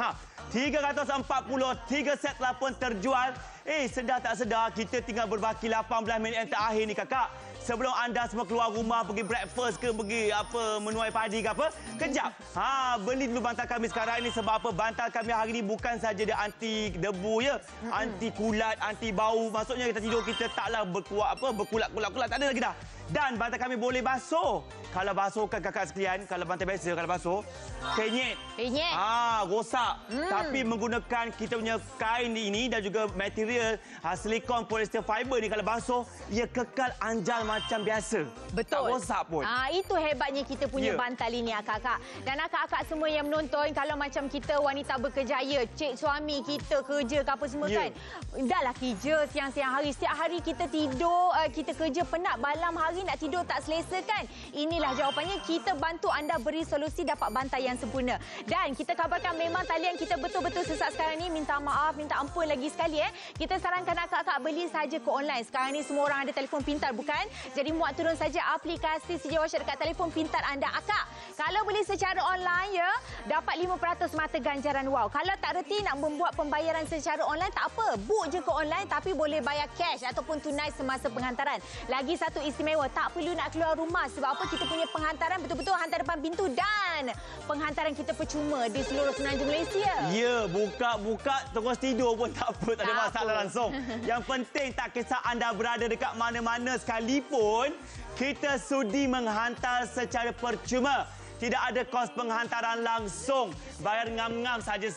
343 set telah pun terjual. Sedar tak sedar kita tinggal berbaki 18 minit yang terakhir ni, Kakak. Sebelum anda semua keluar rumah pergi breakfast ke pergi menuai padi ke apa, kejap. Beli dulu bantal kami sekarang ini sebab apa? Bantal kami hari ini bukan saja dia anti debu ya, anti kulat, anti bau. Maksudnya kita tidur kita taklah berkulat-kulat tak ada lagi dah. Dan bantal kami boleh basuh. Kalau basuhkan kakak sekalian, kalau bantal biasa kalau basuh penyet. Rosak. Tapi menggunakan kita punya kain ini dan juga material silikon polyester fiber ni, kalau basuh ia kekal anjal macam biasa. Betul. Tak rosak pun. Itu hebatnya kita punya bantal ini, akak-akak. Dan akak-akak semua yang menonton, kalau macam kita wanita berkejaya, cik suami kita kerja ke apa semua kan. Dahlah kerja siang-siang hari. Setiap hari kita tidur, kita kerja penat, malam hari nak tidur tak selesa kan. Inilah jawapannya, kita bantu anda beri solusi dapat bantal yang sempurna. Dan kita kabarkan memang talian kita betul-betul sesak sekarang ni. Minta maaf, minta ampun lagi sekali. Kita sarankan akak-akak beli saja ke online. Sekarang ni semua orang ada telefon pintar bukan? Jadi muat turun saja aplikasi CJ Washrap dekat telefon pintar anda. Akak, kalau beli secara online ya, dapat 5% mata ganjaran wow. Kalau tak reti nak membuat pembayaran secara online, tak apa. Book je ke online tapi boleh bayar cash ataupun tunai semasa penghantaran. Lagi satu istimewa, tak perlu nak keluar rumah. Sebab apa? Kita punya penghantaran betul-betul hantar depan pintu dan penghantaran kita percuma di seluruh Semenanjung Malaysia. Ya, buka terus tidur pun tak apa, tak ada masalah langsung. Yang penting tak kisah anda berada dekat mana-mana sekalipun, kita sudi menghantar secara percuma. Tidak ada kos penghantaran langsung. Bayar ngam-ngam saja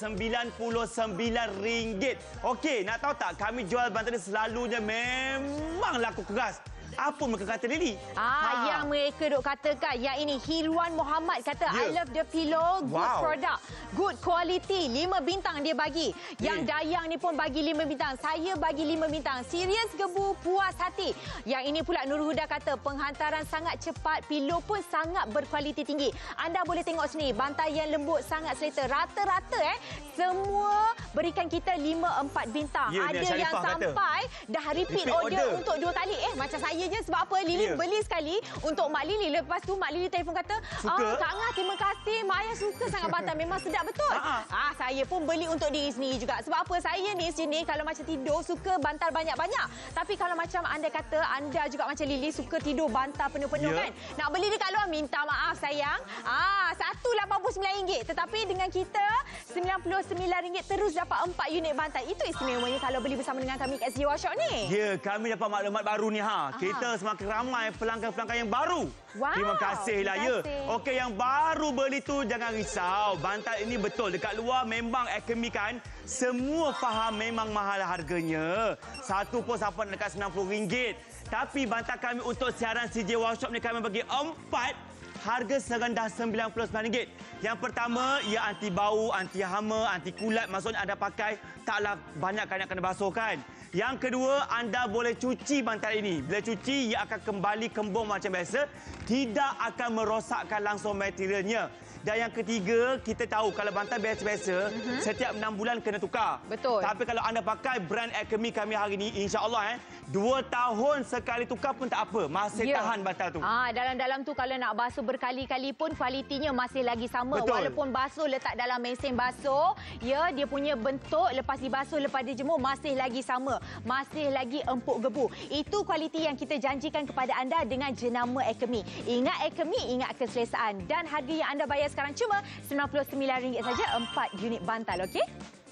RM99. Okey, nak tahu tak, kami jual bantal ni selalunya memang laku keras. Apa mereka kata, Lily? Yang mereka duk katakan, yang ini Hirwan Muhammad kata, I love the pillow, good product, good quality, 5 bintang dia bagi. Yang Dayang ni pun bagi 5 bintang. Saya bagi 5 bintang. Serius gebu, puas hati. Yang ini pula Nur Huda kata, penghantaran sangat cepat, pillow pun sangat berkualiti tinggi. Anda boleh tengok sini, bantal yang lembut, sangat selesa. Rata-rata semua berikan kita 5-4 bintang. Ada yang sampai dah repeat order untuk 2 kali. Macam saya je, sebab apa? Lily beli sekali untuk Mak Lily. Lepas tu Mak Lily telefon kata, Kak Angah terima kasih, Mak Ayah suka sangat bantal, memang sedap betul. Saya pun beli untuk diri sendiri juga. Sebab apa? Saya ni sini kalau macam tidur suka bantal banyak-banyak. Tapi kalau macam anda kata, anda juga macam Lily suka tidur bantal penuh-penuh kan? Nak beli dekat luar, minta maaf sayang. RM189. Tetapi dengan kita RM99 terus dapat 4 unit bantal. Itu istimewanya kalau beli bersama dengan kami kat CJ Washrap ni. Ya, kami dapat maklumat baru ni. Kita semakin ramai pelanggan-pelanggan yang baru. Wow, Terima kasih lah terima ya. kasih. Okey, yang baru beli tu jangan risau. Bantal ini betul dekat luar memang ekonomi kan. Semua faham memang mahal harganya. Satu pun sampai dekat RM90. Tapi bantal kami untuk siaran CJ Workshop ni kami bagi 4 harga serendah RM99. Yang pertama, ia anti bau, anti hama, anti kulat. Maksudnya anda pakai taklah banyak nak kena basuh kan. Yang kedua, anda boleh cuci bantal ini. Bila cuci, ia akan kembali kembung macam biasa. Tidak akan merosakkan langsung materialnya. Dan yang ketiga, kita tahu kalau bantal biasa-biasa, setiap 6 bulan kena tukar. Betul. Tapi kalau anda pakai brand Acme kami hari ini, insya-Allah 2 tahun sekali tukar pun tak apa. Masih tahan bantal tu. Dalam-dalam tu kalau nak basuh berkali-kali pun kualitinya masih lagi sama. Betul. Walaupun basuh letak dalam mesin basuh, ya, dia punya bentuk lepas dibasuh, lepas dijemur masih lagi sama. Masih lagi empuk gebu. Itu kualiti yang kita janjikan kepada anda dengan jenama Acme. Ingat Acme, ingat keselesaan. Dan harga yang anda bayar sekarang cuma RM99 saja 4 unit bantal, okey?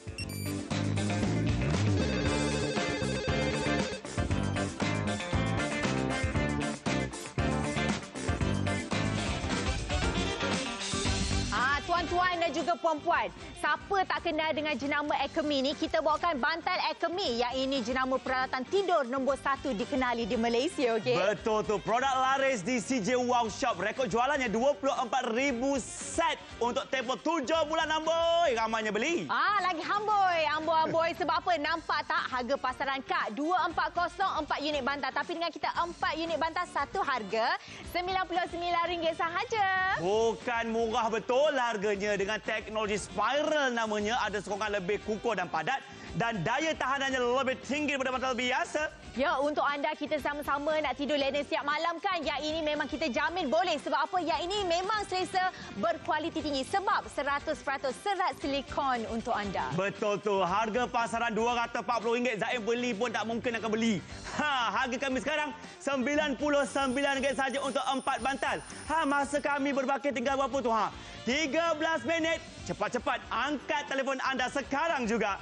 Tuan-tuan dan juga puan-puan, siapa tak kenal dengan jenama Acme ni? Kita bawakan bantal Acme yang ini jenama peralatan tidur nombor 1 dikenali di Malaysia, okey? Betul tu. Produk laris di CJ Workshop. Rekod jualannya 24,000 set untuk tempoh 7 bulan, amboi. Ramainya beli. Lagi amboi. Sebab apa? Nampak tak harga pasaran Kak? 240 4 unit bantal. Tapi dengan kita 4 unit bantal satu harga RM99 sahaja. Bukan murah betul harganya. Dengan teknologi spiral namanya, ada sokongan lebih kukuh dan padat dan daya tahanannya lebih tinggi daripada bantal biasa. Ya, untuk anda kita sama-sama nak tidur lena setiap malam kan? Yang ini memang kita jamin boleh. Sebab apa? Yang ini memang selesa berkualiti tinggi. Sebab 100% serat silikon untuk anda. Betul tu. Harga pasaran RM240. Zaim beli pun tak mungkin akan beli. Harga kami sekarang RM99 saja untuk 4 bantal. Masa kami berbakit tinggal berapa tu? 13 minit. Cepat-cepat angkat telefon anda sekarang juga.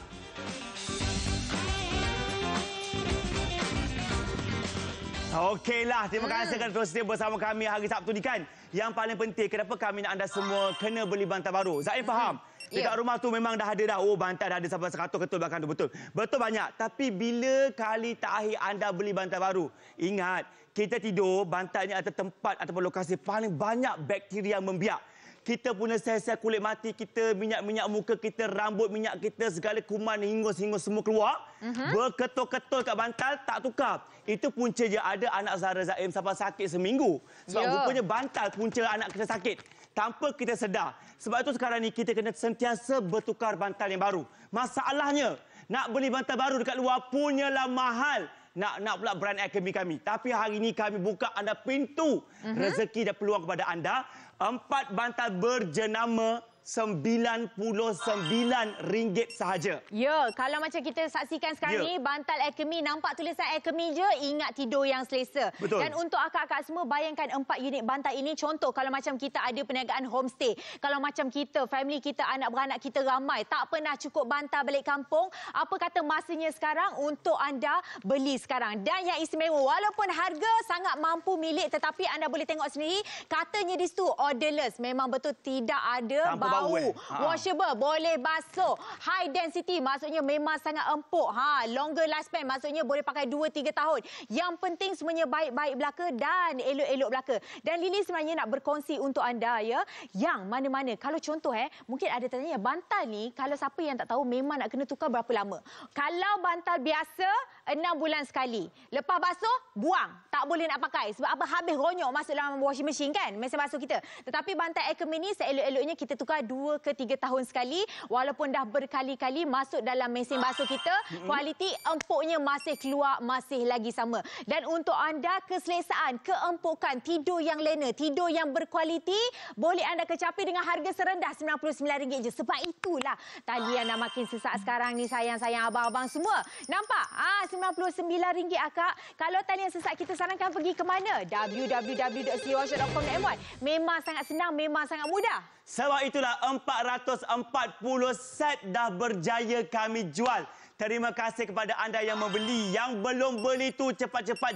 Okeylah, terima kasih kerana terus setia bersama kami hari Sabtu ni kan. Yang paling penting, kenapa kami nak anda semua kena beli bantal baru? Zaim faham. Dekat rumah tu memang dah ada dah. Bantal dah ada sampai 100 ketul belakang tu. Betul. Betul banyak. Tapi bila kali terakhir anda beli bantal baru? Ingat, kita tidur, bantalnya ada tempat ataupun lokasi paling banyak bakteria yang membiak. Kita punya sel-sel kulit mati kita, minyak-minyak muka kita, rambut minyak kita, segala kuman, hingus-hingus semua keluar. Berketul-ketul kat bantal, tak tukar. Itu punca je ada anak Zahra Zaim sampai sakit seminggu. Sebab rupanya bantal punca anak kita sakit. Tanpa kita sedar. Sebab itu sekarang ni kita kena sentiasa bertukar bantal yang baru. Masalahnya, nak beli bantal baru dekat luar punyalah mahal. Nak pula brand Acme kami. Tapi hari ini kami buka anda pintu rezeki dan peluang kepada anda. 4 bantal berjenama RM99 sahaja. Ya, kalau macam kita saksikan sekarang ni, bantal Acme, nampak tulisan Acme je, ingat tidur yang selesa. Betul. Dan untuk akak-akak semua, bayangkan 4 unit bantal ini, contoh kalau macam kita ada perniagaan homestay, kalau macam kita, family kita, anak beranak kita ramai, tak pernah cukup bantal balik kampung, apa kata masanya sekarang untuk anda beli sekarang. Dan yang istimewa, walaupun harga sangat mampu milik, tetapi anda boleh tengok sendiri, katanya di situ, orderless. Memang betul tidak ada bau. Washable, boleh basuh. High density, maksudnya memang sangat empuk. Longer lifespan, maksudnya boleh pakai 2-3 tahun. Yang penting semuanya baik-baik belaka dan elok-elok belaka. Dan Lily sebenarnya nak berkongsi untuk anda ya, yang mana-mana. Kalau contoh mungkin ada tanya, bantal ni kalau siapa yang tak tahu memang nak kena tukar berapa lama. Kalau bantal biasa 6 bulan sekali. Lepas basuh, buang. Tak boleh nak pakai. Sebab apa? Habis ronyok masuk dalam washing machine kan, mesin basuh kita. Tetapi bantal Acme ni seelok-eloknya kita tukar 2 ke 3 tahun sekali. Walaupun dah berkali-kali masuk dalam mesin basuh kita, kualiti empuknya masih keluar, masih lagi sama. Dan untuk anda, keselesaan, keempukan, tidur yang lena, tidur yang berkualiti, boleh anda kecapi dengan harga serendah RM99 je. Sebab itulah talian dah makin sesak sekarang ni, sayang-sayang abang-abang semua. Nampak? RM99 akak. Kalau talian sesak, kita sarankan pergi ke mana? www.cjworkshop.com.my. Memang sangat senang, memang sangat mudah. Sebab itulah 440 set dah berjaya kami jual. Terima kasih kepada anda yang membeli. Yang belum beli tu cepat-cepat.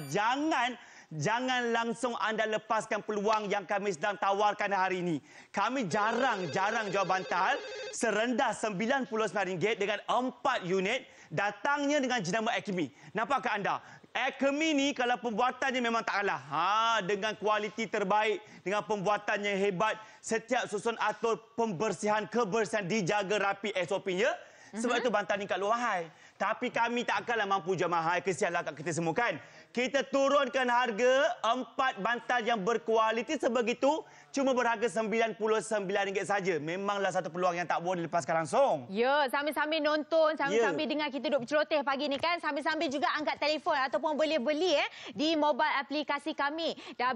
Jangan langsung anda lepaskan peluang yang kami sedang tawarkan hari ini. Kami jarang jual bantal serendah RM99 dengan 4 unit. Datangnya dengan jenama Acme. Nampakkah anda? Acme ni kalau pembuatannya memang tak kalah. Dengan kualiti terbaik, dengan pembuatan yang hebat. Setiap susun atur kebersihan dijaga rapi SOP-nya. Sebab itu bantal ni kat luar mahal. Tapi kami tak akanlah mampu jual mahal. Kesianlah kat kita semua kan. Kita turunkan harga 4 bantal yang berkualiti sebegitu. Cuma berharga RM99 saja. Memanglah satu peluang yang tak boleh dilepaskan langsung. Ya, sambil-sambil nonton, sambil-sambil dengar kita duduk berceloteh pagi ni kan. Sambil-sambil juga angkat telefon ataupun boleh beli di mobile aplikasi kami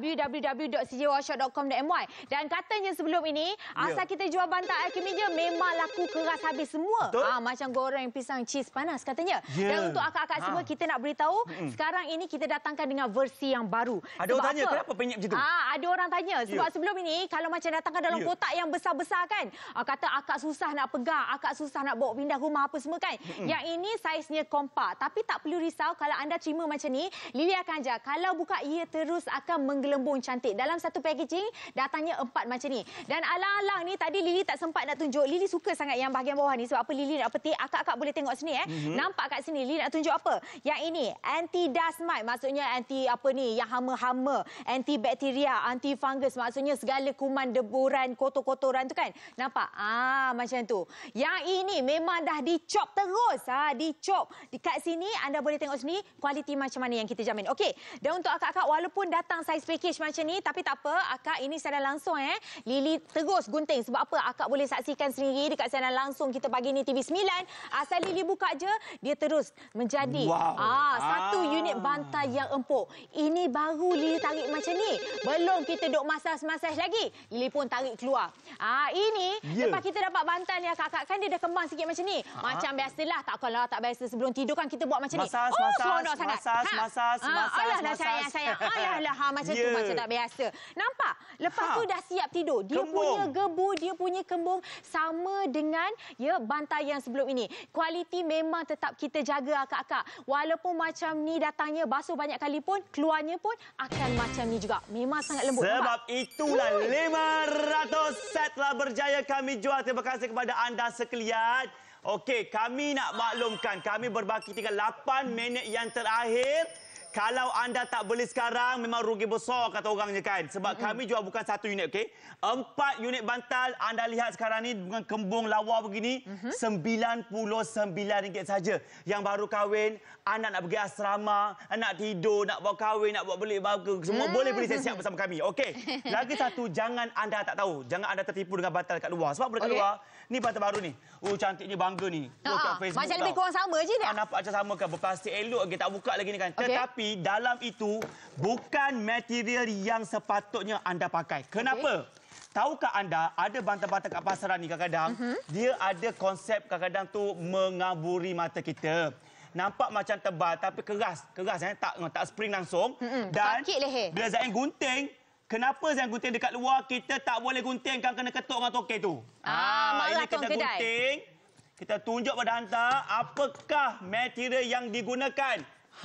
www.cjworkshop.com.my. Dan katanya sebelum ini, asal kita jual bantal Acme je memang laku keras habis semua. Macam goreng pisang cheese panas katanya. Dan untuk akak-akak semua kita nak beritahu, sekarang ini kita datangkan dengan versi yang baru. Ada orang tanya kenapa penyet macam tu? Ada orang tanya sebab sebelum ini kalau macam datangkan dalam kotak yang besar-besar kan, kata akak susah nak pegang, akak susah nak bawa pindah rumah apa semua kan. Yang ini saiznya kompak. Tapi tak perlu risau kalau anda terima macam ni, Lily akan ajar. Kalau buka ia terus akan menggelembung cantik. Dalam satu packaging datangnya 4 macam ni. Dan alang-alang ni tadi Lily tak sempat nak tunjuk. Lily suka sangat yang bahagian bawah ni. Sebab apa Lily nak petik? Akak-akak boleh tengok sini Nampak kat sini Lily nak tunjuk apa? Yang ini anti dust mite, maksudnya anti apa ni, yang hama-hama, anti bakteria, anti fungus, maksudnya segala kuman, deburan, kotor-kotoran tu kan. Nampak? Macam tu. Yang ini memang dah dicop terus. Dicop. Dekat sini anda boleh tengok sini kualiti macam mana yang kita jamin. Okey. Dan untuk akak-akak walaupun datang saiz package macam ni, tapi tak apa, akak ini secara langsung Lily terus gunting. Sebab apa? Akak boleh saksikan sendiri dekat siaran langsung kita pagi ni TV9. Asal Lily buka je, dia terus menjadi satu unit bantal yang empuk. Ini baru Lily tarik macam ni. Belum kita duk masas-masas lagi. Lily pun tarik keluar. Ini lepas kita dapat bantal ni akak-akak kan dia dah kembang sikit macam ni. Macam biasalah, tak biasa sebelum tidur kan kita buat macam ni. Masas. Alah sayang. Alah macam tu macam tak biasa. Nampak? Lepas tu dah siap tidur. Dia punya gebu, dia punya kembung sama dengan bantal yang sebelum ini. Kualiti memang tetap kita jaga akak-akak. Walaupun macam ni datangnya basuh banyak kali pun, keluarnya pun akan macam ni juga. Memang sangat lembut. Sebab itulah 500 set telah berjaya kami jual. Terima kasih kepada anda sekalian. Okey, kami nak maklumkan, kami berbaki tinggal 8 minit yang terakhir. Kalau anda tak beli sekarang, memang rugi besar kata orangnya kan. Sebab kami jual bukan 1 unit, okey? 4 unit bantal, anda lihat sekarang ni dengan kembung lawa begini, RM99 saja. Yang baru kahwin, anak nak pergi asrama, nak tidur, nak bawa kahwin, nak buat beli bagus, semua boleh beli siap-siap bersama kami, okey? Lagi satu, jangan anda tak tahu, jangan anda tertipu dengan bantal kat luar. Sebab dekat luar, ni bantal baru ni. Cantiknya bangga ni. Macam lebih kurang sama je dia. Nampak macam sama kan, berplastik elok lagi, tak buka lagi ni kan. Tetapi dalam itu bukan material yang sepatutnya anda pakai. Kenapa? Tahukah anda ada bantal-bantal kat pasaran ni kadang-kadang dia ada konsep kadang-kadang tu mengaburi mata kita. Nampak macam tebal tapi keras tak spring langsung. Dan bila Zain gunting, kenapa Zain gunting dekat luar, kita tak boleh gunting kan, kena ketuk dengan tokek tu. Ini kita gunting. Kita tunjuk pada anda apakah material yang digunakan.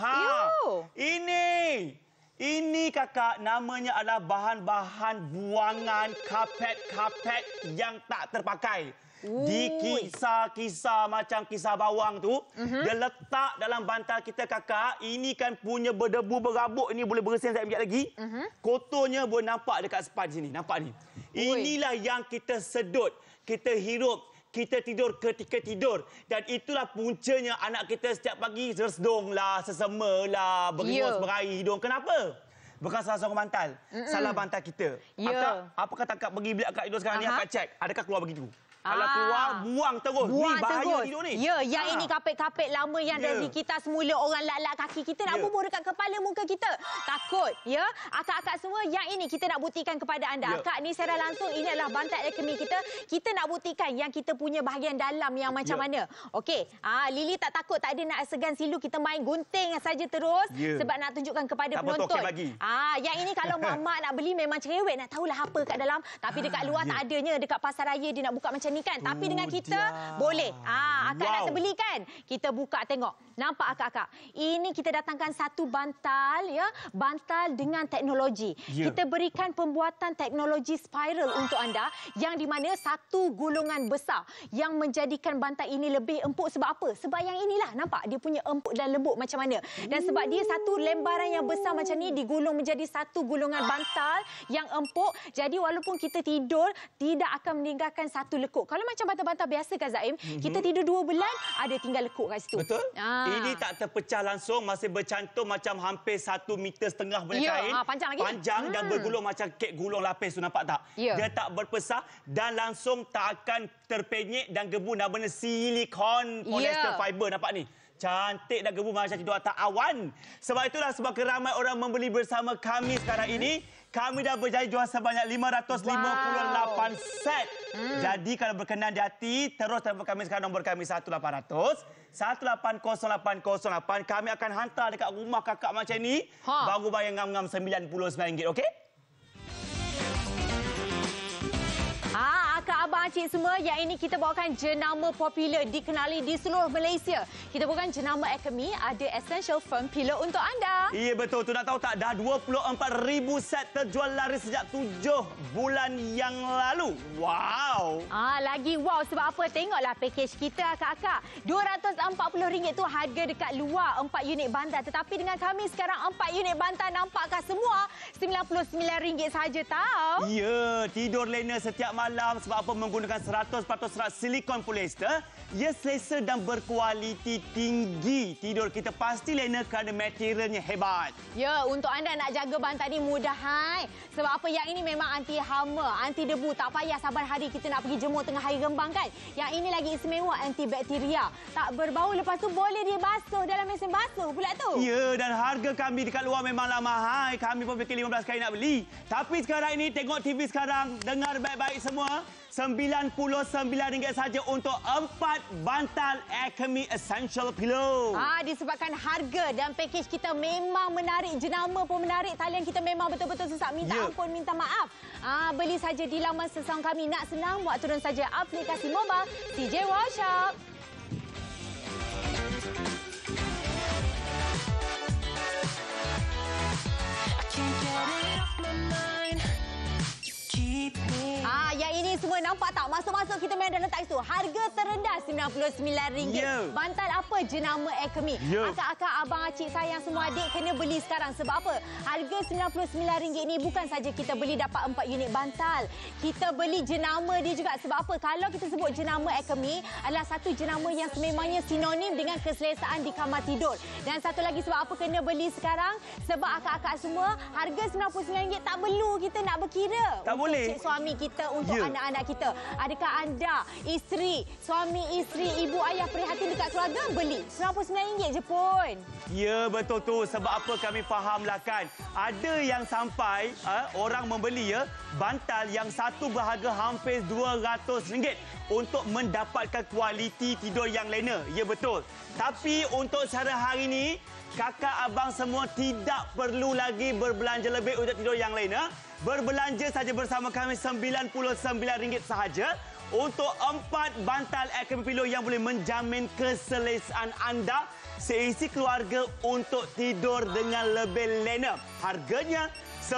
Ini kakak namanya adalah bahan-bahan buangan karpet yang tak terpakai. Di kisah-kisah macam kisah bawang tu, dia letak dalam bantal kita kakak. Ini kan punya berdebu berabuk, ini boleh bersin sekejap lagi. Kotornya boleh nampak dekat sponge ni, nampak ni. Inilah yang kita sedut, kita hirup, kita tidur ketika tidur. Dan itulah puncanya anak kita setiap pagi tersedung lah, sesama lah, beringus berair hidung. Kenapa? Bukan salah seorang bantal. Salah bantal kita. Apakah akak pergi bilik akak tidur sekarang ni, akak cek, adakah keluar begitu? Kalau keluar, buang terus. Ni bahaya tidur ni. Yang ini kapet-kapet lama yang dari kita semula orang lak-lak kaki kita nak bubuh dekat kepala muka kita. Takut, akak-akak semua, yang ini kita nak buktikan kepada anda. Akak ni secara langsung, ini adalah bantal Acme kita. Kita nak buktikan yang kita punya bahagian dalam yang macam mana. Okey, Lily tak takut, tak ada nak segan silu, kita main gunting saja terus sebab nak tunjukkan kepada penonton. Yang ini kalau mak nak beli memang cerewet, nak tahulah apa kat dalam. Tapi dekat luar tak adanya, dekat pasar raya dia nak buka macam ni. ini kan. Tapi dengan kita boleh. Akak nak terbeli kan? Kita buka tengok. Nampak akak-akak? Ini kita datangkan satu bantal ya, bantal dengan teknologi. Kita berikan pembuatan teknologi spiral untuk anda yang di mana satu gulungan besar yang menjadikan bantal ini lebih empuk. Sebab apa? Sebab yang inilah nampak dia punya empuk dan lembut macam mana. Dan sebab dia satu lembaran yang besar macam ni digulung menjadi satu gulungan bantal yang empuk. Jadi walaupun kita tidur tidak akan meninggalkan satu lekuk. Kalau macam bantal-bantal biasa kan Zaim, kita tidur 2 bulan ada tinggal lekuk kat situ. Betul. Ini tak terpecah langsung, masih bercantum macam hampir 1,5 meter punya kain. Panjang lagi. Panjang dan bergulung macam kek gulung lapis tu, nampak tak? Dia tak berpesah dan langsung tak akan terpenyek dan gebu dan benda silikon polyester fiber, nampak ni. Cantik dan gebu macam tidur atas awan. Sebab itulah sebab ramai orang membeli bersama kami sekarang ini. Kami dah berjaya jual sebanyak 558 set. Jadi kalau berkenan di hati, terus telefon kami sekarang, nombor kami 1800 1808008. Kami akan hantar dekat rumah kakak macam ni. Baru bayar ngam-ngam RM99, okey? Akak, abang, cik semua, yang ini kita bawakan jenama popular dikenali di seluruh Malaysia. Kita bawakan jenama Acme, ada essential firm pillow untuk anda. Ya betul tu, nak tahu tak, dah 24,000 set terjual laris sejak 7 bulan yang lalu. Wow. Lagi wow sebab apa? Tengoklah package kita akak-akak. RM240 tu harga dekat luar 4 unit bantal. Tetapi dengan kami sekarang 4 unit bantal nampakkah semua RM99 sahaja tahu? Ya, tidur lena setiap malam sebab apa menggunakan 100% serat silikon polyester. Ia selesa dan berkualiti tinggi. Tidur kita pasti lena kerana materialnya hebat. Ya, untuk anda nak jaga bantal ni mudah hai. Sebab apa? Yang ini memang anti hama, anti debu. Tak payah sabar hari kita nak pergi jemur tengah hari rembang kan. Yang ini lagi istimewa antibakteria. Tak berbau, lepas tu boleh dia basuh dalam mesin basuh pula tu. Ya, dan harga kami dekat luar memanglah mahal. Kami pun fikir 15 kali nak beli. Tapi sekarang ini tengok TV sekarang, dengar baik-baik semua. RM99 saja untuk 4 bantal Acme Essential Pillow. Disebabkan harga dan package kita memang menarik, jenama pun menarik, talian kita memang betul-betul sesak minta ampun, minta maaf. Beli saja di laman sesaung kami. Nak senang, buat turun saja aplikasi mobile CJ Wow Shop. Yang ini semua nampak tak? Masuk-masuk kita memang dah letak situ. Harga terendah RM99. Bantal apa? Jenama Acme. Akak-akak, abang, acik, sayang, semua adik kena beli sekarang. Sebab apa? Harga RM99 ni bukan saja kita beli dapat 4 unit bantal. Kita beli jenama dia juga. Sebab apa? Kalau kita sebut jenama Acme adalah satu jenama yang sememangnya sinonim dengan keselesaan di kamar tidur. Dan satu lagi sebab apa kena beli sekarang? Sebab akak-akak semua harga RM99 tak perlu kita nak berkira. Tak boleh. Cik suami kita, untuk anak-anak kita. Adakah anda, isteri, suami isteri, ibu ayah prihatin dekat keluarga? Beli RM99 je pun. Ya, betul tu. Sebab apa kami fahamlah kan. Ada yang sampai orang membeli bantal yang satu berharga hampir RM200 untuk mendapatkan kualiti tidur yang lena. Ya, betul. Tapi untuk cara hari ini, kakak abang semua tidak perlu lagi berbelanja lebih untuk tidur yang lena. Berbelanja saja bersama kami RM99 sahaja untuk 4 bantal Acme Pillow yang boleh menjamin keselesaan anda seisi keluarga untuk tidur dengan lebih lena. Harganya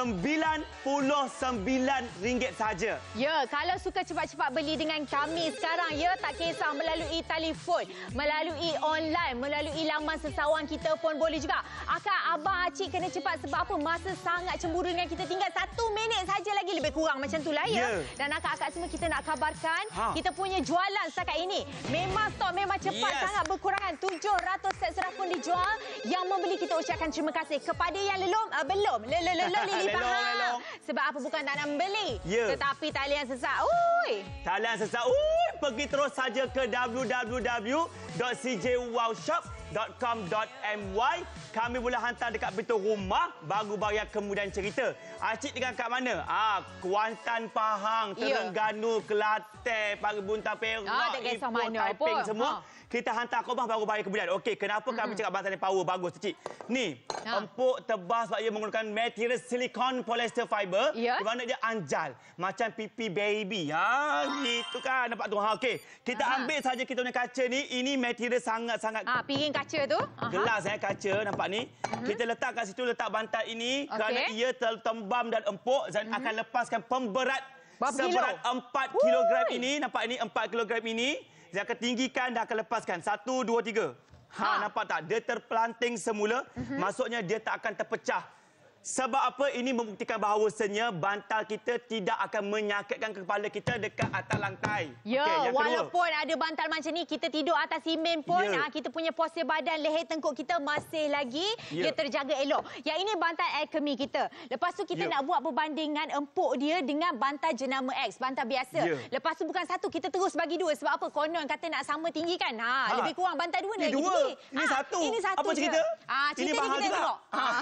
RM99 saja. Ya, kalau suka cepat-cepat beli dengan kami sekarang, ya, tak kisah melalui telefon, melalui online, melalui laman sesawan kita pun boleh juga. Akak, abang, acik kena cepat sebab apa? Masa sangat cemburu dengan kita, tinggal 1 minit saja lagi, lebih kurang macam itulah ya. Dan akak-akak semua kita nak kabarkan, kita punya jualan setakat ini memang stok memang cepat sangat berkurangan. 700 set serah pun dijual. Yang membeli kita ucapkan terima kasih. Kepada yang belum faham. Sebab apa? Bukan tak nak membeli. Tetapi talian sesak. Talian sesak. Pergi terus saja ke www.cjwowshop www.acik.com.my. Kami boleh hantar dekat pintu rumah, baru bayar kemudian cerita. Acik tinggal kat mana? Kuantan, Pahang, Terengganu, Kelantan, Pari Bunta, Perak, Ipoh, Taiping semua. Kita hantar ke rumah baru bayar kemudian. Okey, kenapa kami cakap Bantal ni power? Bagus, Cik. Ni, empuk, tebal sebab ia menggunakan material silikon polyester fiber. Di mana dia anjal. Macam pipi baby. Gitu kan. Nampak tu? Okey. Kita ambil saja kita punya kaca ni. Ini material sangat-sangat... piring kaca tu. Gelas kaca. Nampak ni. Kita letak kat situ, letak bantal ini. Kerana ia tertembam dan empuk. Dan akan lepaskan pemberat seberat 4 kilogram ini. Nampak ni 4 kilogram ini. Dia akan tinggikan dan akan lepaskan. 1, 2, 3. Nampak tak? Dia terpelanting semula. Maksudnya dia tak akan terpecah. Sebab apa? Ini membuktikan bahawasanya bantal kita tidak akan menyakitkan kepala kita dekat atas lantai. Ya, walaupun ada bantal macam ni, kita tidur atas simen pun, kita punya postur badan, leher tengkuk kita masih lagi dia terjaga elok. Yang ini bantal Alchemy kita. Lepas tu kita nak buat perbandingan empuk dia dengan bantal jenama X, bantal biasa. Lepas tu bukan satu, kita terus bagi dua. Sebab apa? Konon kata nak sama tinggi kan. Lebih kurang bantal dua ni lagi tinggi. Ini satu. Ini satu. Apa cerita? Cerita ni kita tengok.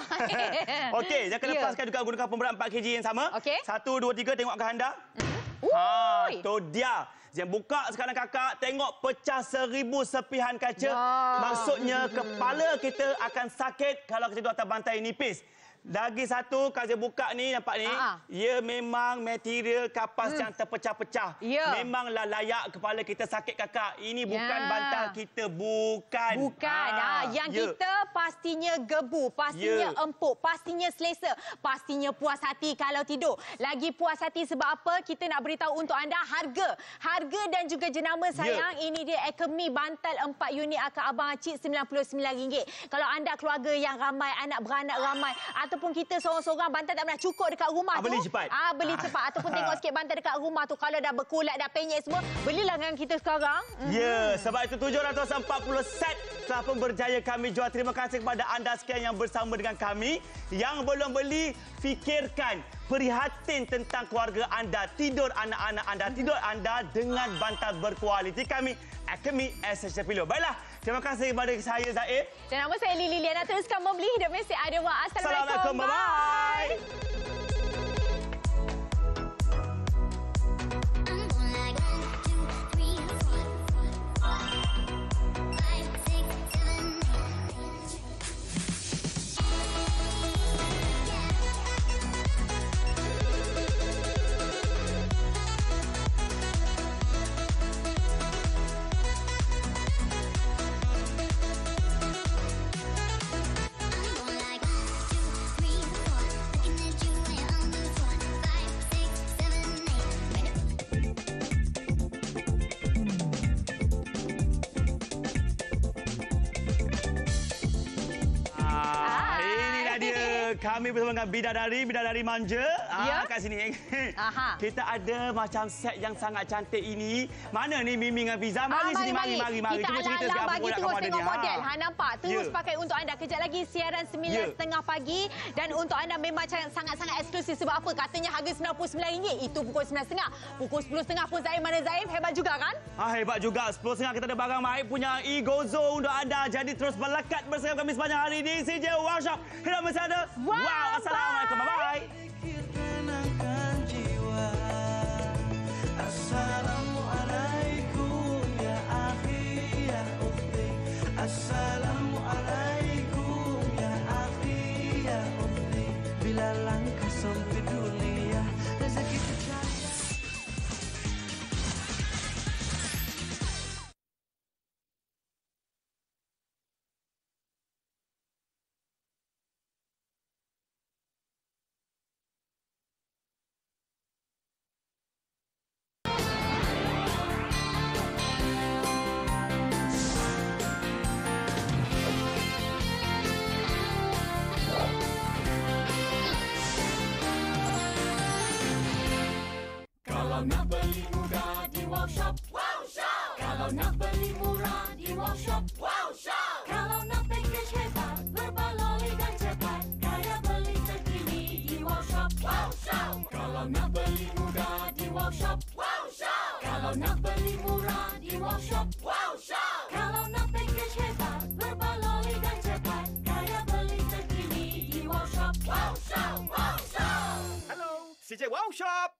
Okey, jangan lepaskan juga gunakan pemberat 4 kg yang sama. 1, 2, 3, tengok ke anda. Tu dia. Yang buka sekarang kakak, tengok pecah 1000 sepihan kaca. Maksudnya kepala kita akan sakit kalau kita duduk atas bantal yang nipis. Lagi satu, kalau saya buka ni, nampak ni, ia memang material kapas yang terpecah-pecah. Memanglah layak kepala kita sakit kakak. Ini bukan bantal kita, bukan. Yang kita pastinya gebu, pastinya empuk, pastinya selesa, pastinya puas hati kalau tidur. Lagi puas hati sebab apa? Kita nak beritahu untuk anda harga. Harga dan juga jenama sayang. Ini dia Alchemy bantal 4 unit akak abang Acik RM99. Kalau anda keluarga yang ramai, anak beranak ramai, ataupun kita seorang-seorang bantal tak pernah cukup dekat rumah tu. Beli cepat. Beli cepat. Ataupun tengok sikit bantal dekat rumah tu. Kalau dah berkulat, dah penyek semua, belilah dengan kita sekarang. Sebab itu 740 set telah pun berjaya kami jual. Terima kasih kepada anda sekian yang bersama dengan kami. Yang belum beli, fikirkan. Prihatin tentang keluarga anda, tidur anak-anak anda, tidur anda dengan bantal berkualiti kami, Alchemy Essential Pillow. Baiklah, terima kasih kepada saya Zaid. Dan nama saya Lily Liana. Teruskan membeli hidup mesti ada wak. Assalamualaikum. Bye-bye. Kami bersama dengan Bidadari Manja. Kat sini. Kita ada macam set yang sangat cantik ini. Mana ni Mimi dengan Fiza? Mari sini, mari. Kita Cuba cerita sikit apa bagi terus tengok model. Nampak? Terus pakai untuk anda. Kejap lagi siaran 9.30 pagi. Dan untuk anda memang sangat-sangat eksklusif. Sebab apa? Katanya harga RM99. Itu pukul 9.30. Pukul 10.30 pun Zaim mana Zaim. Hebat juga kan? Hebat juga. 10.30 kita ada barang baik punya Gozo untuk anda. Jadi terus melekat bersama kami sepanjang hari ini. CJ Wow Shop. Hidup mesti ada. Wow, assalamualaikum, bye-bye. Assalamualaikum ya akhi ya ukhti. Assalamualaikum ya akhi ya ukhti. Bila langkah sempit dunia, rezeki tercari. Kalau nak beli murah di Wow Shop, Wow Shop. Kalau nak beli murah di Wow Shop, Wow Shop. Kalau nak package hebat, berbaloi dan cepat, gaya beli terkini di Wow Shop, Wow Shop. Kalau nak beli murah di Wow Shop, Wow Shop. Kalau nak beli murah di Wow Shop, Wow Shop. Kalau nak package hebat, berbaloi CJ Wow Shop.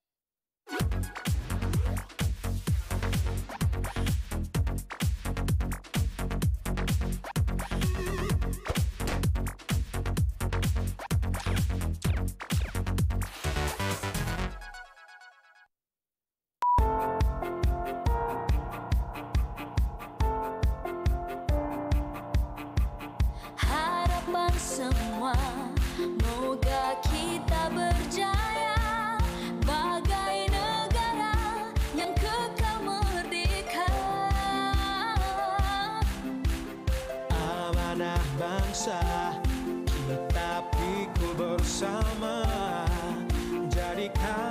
Harapan semua, moga kita berjaya bagai negara yang kekal merdeka. Amanah bangsa kita pikul bersama, jadikan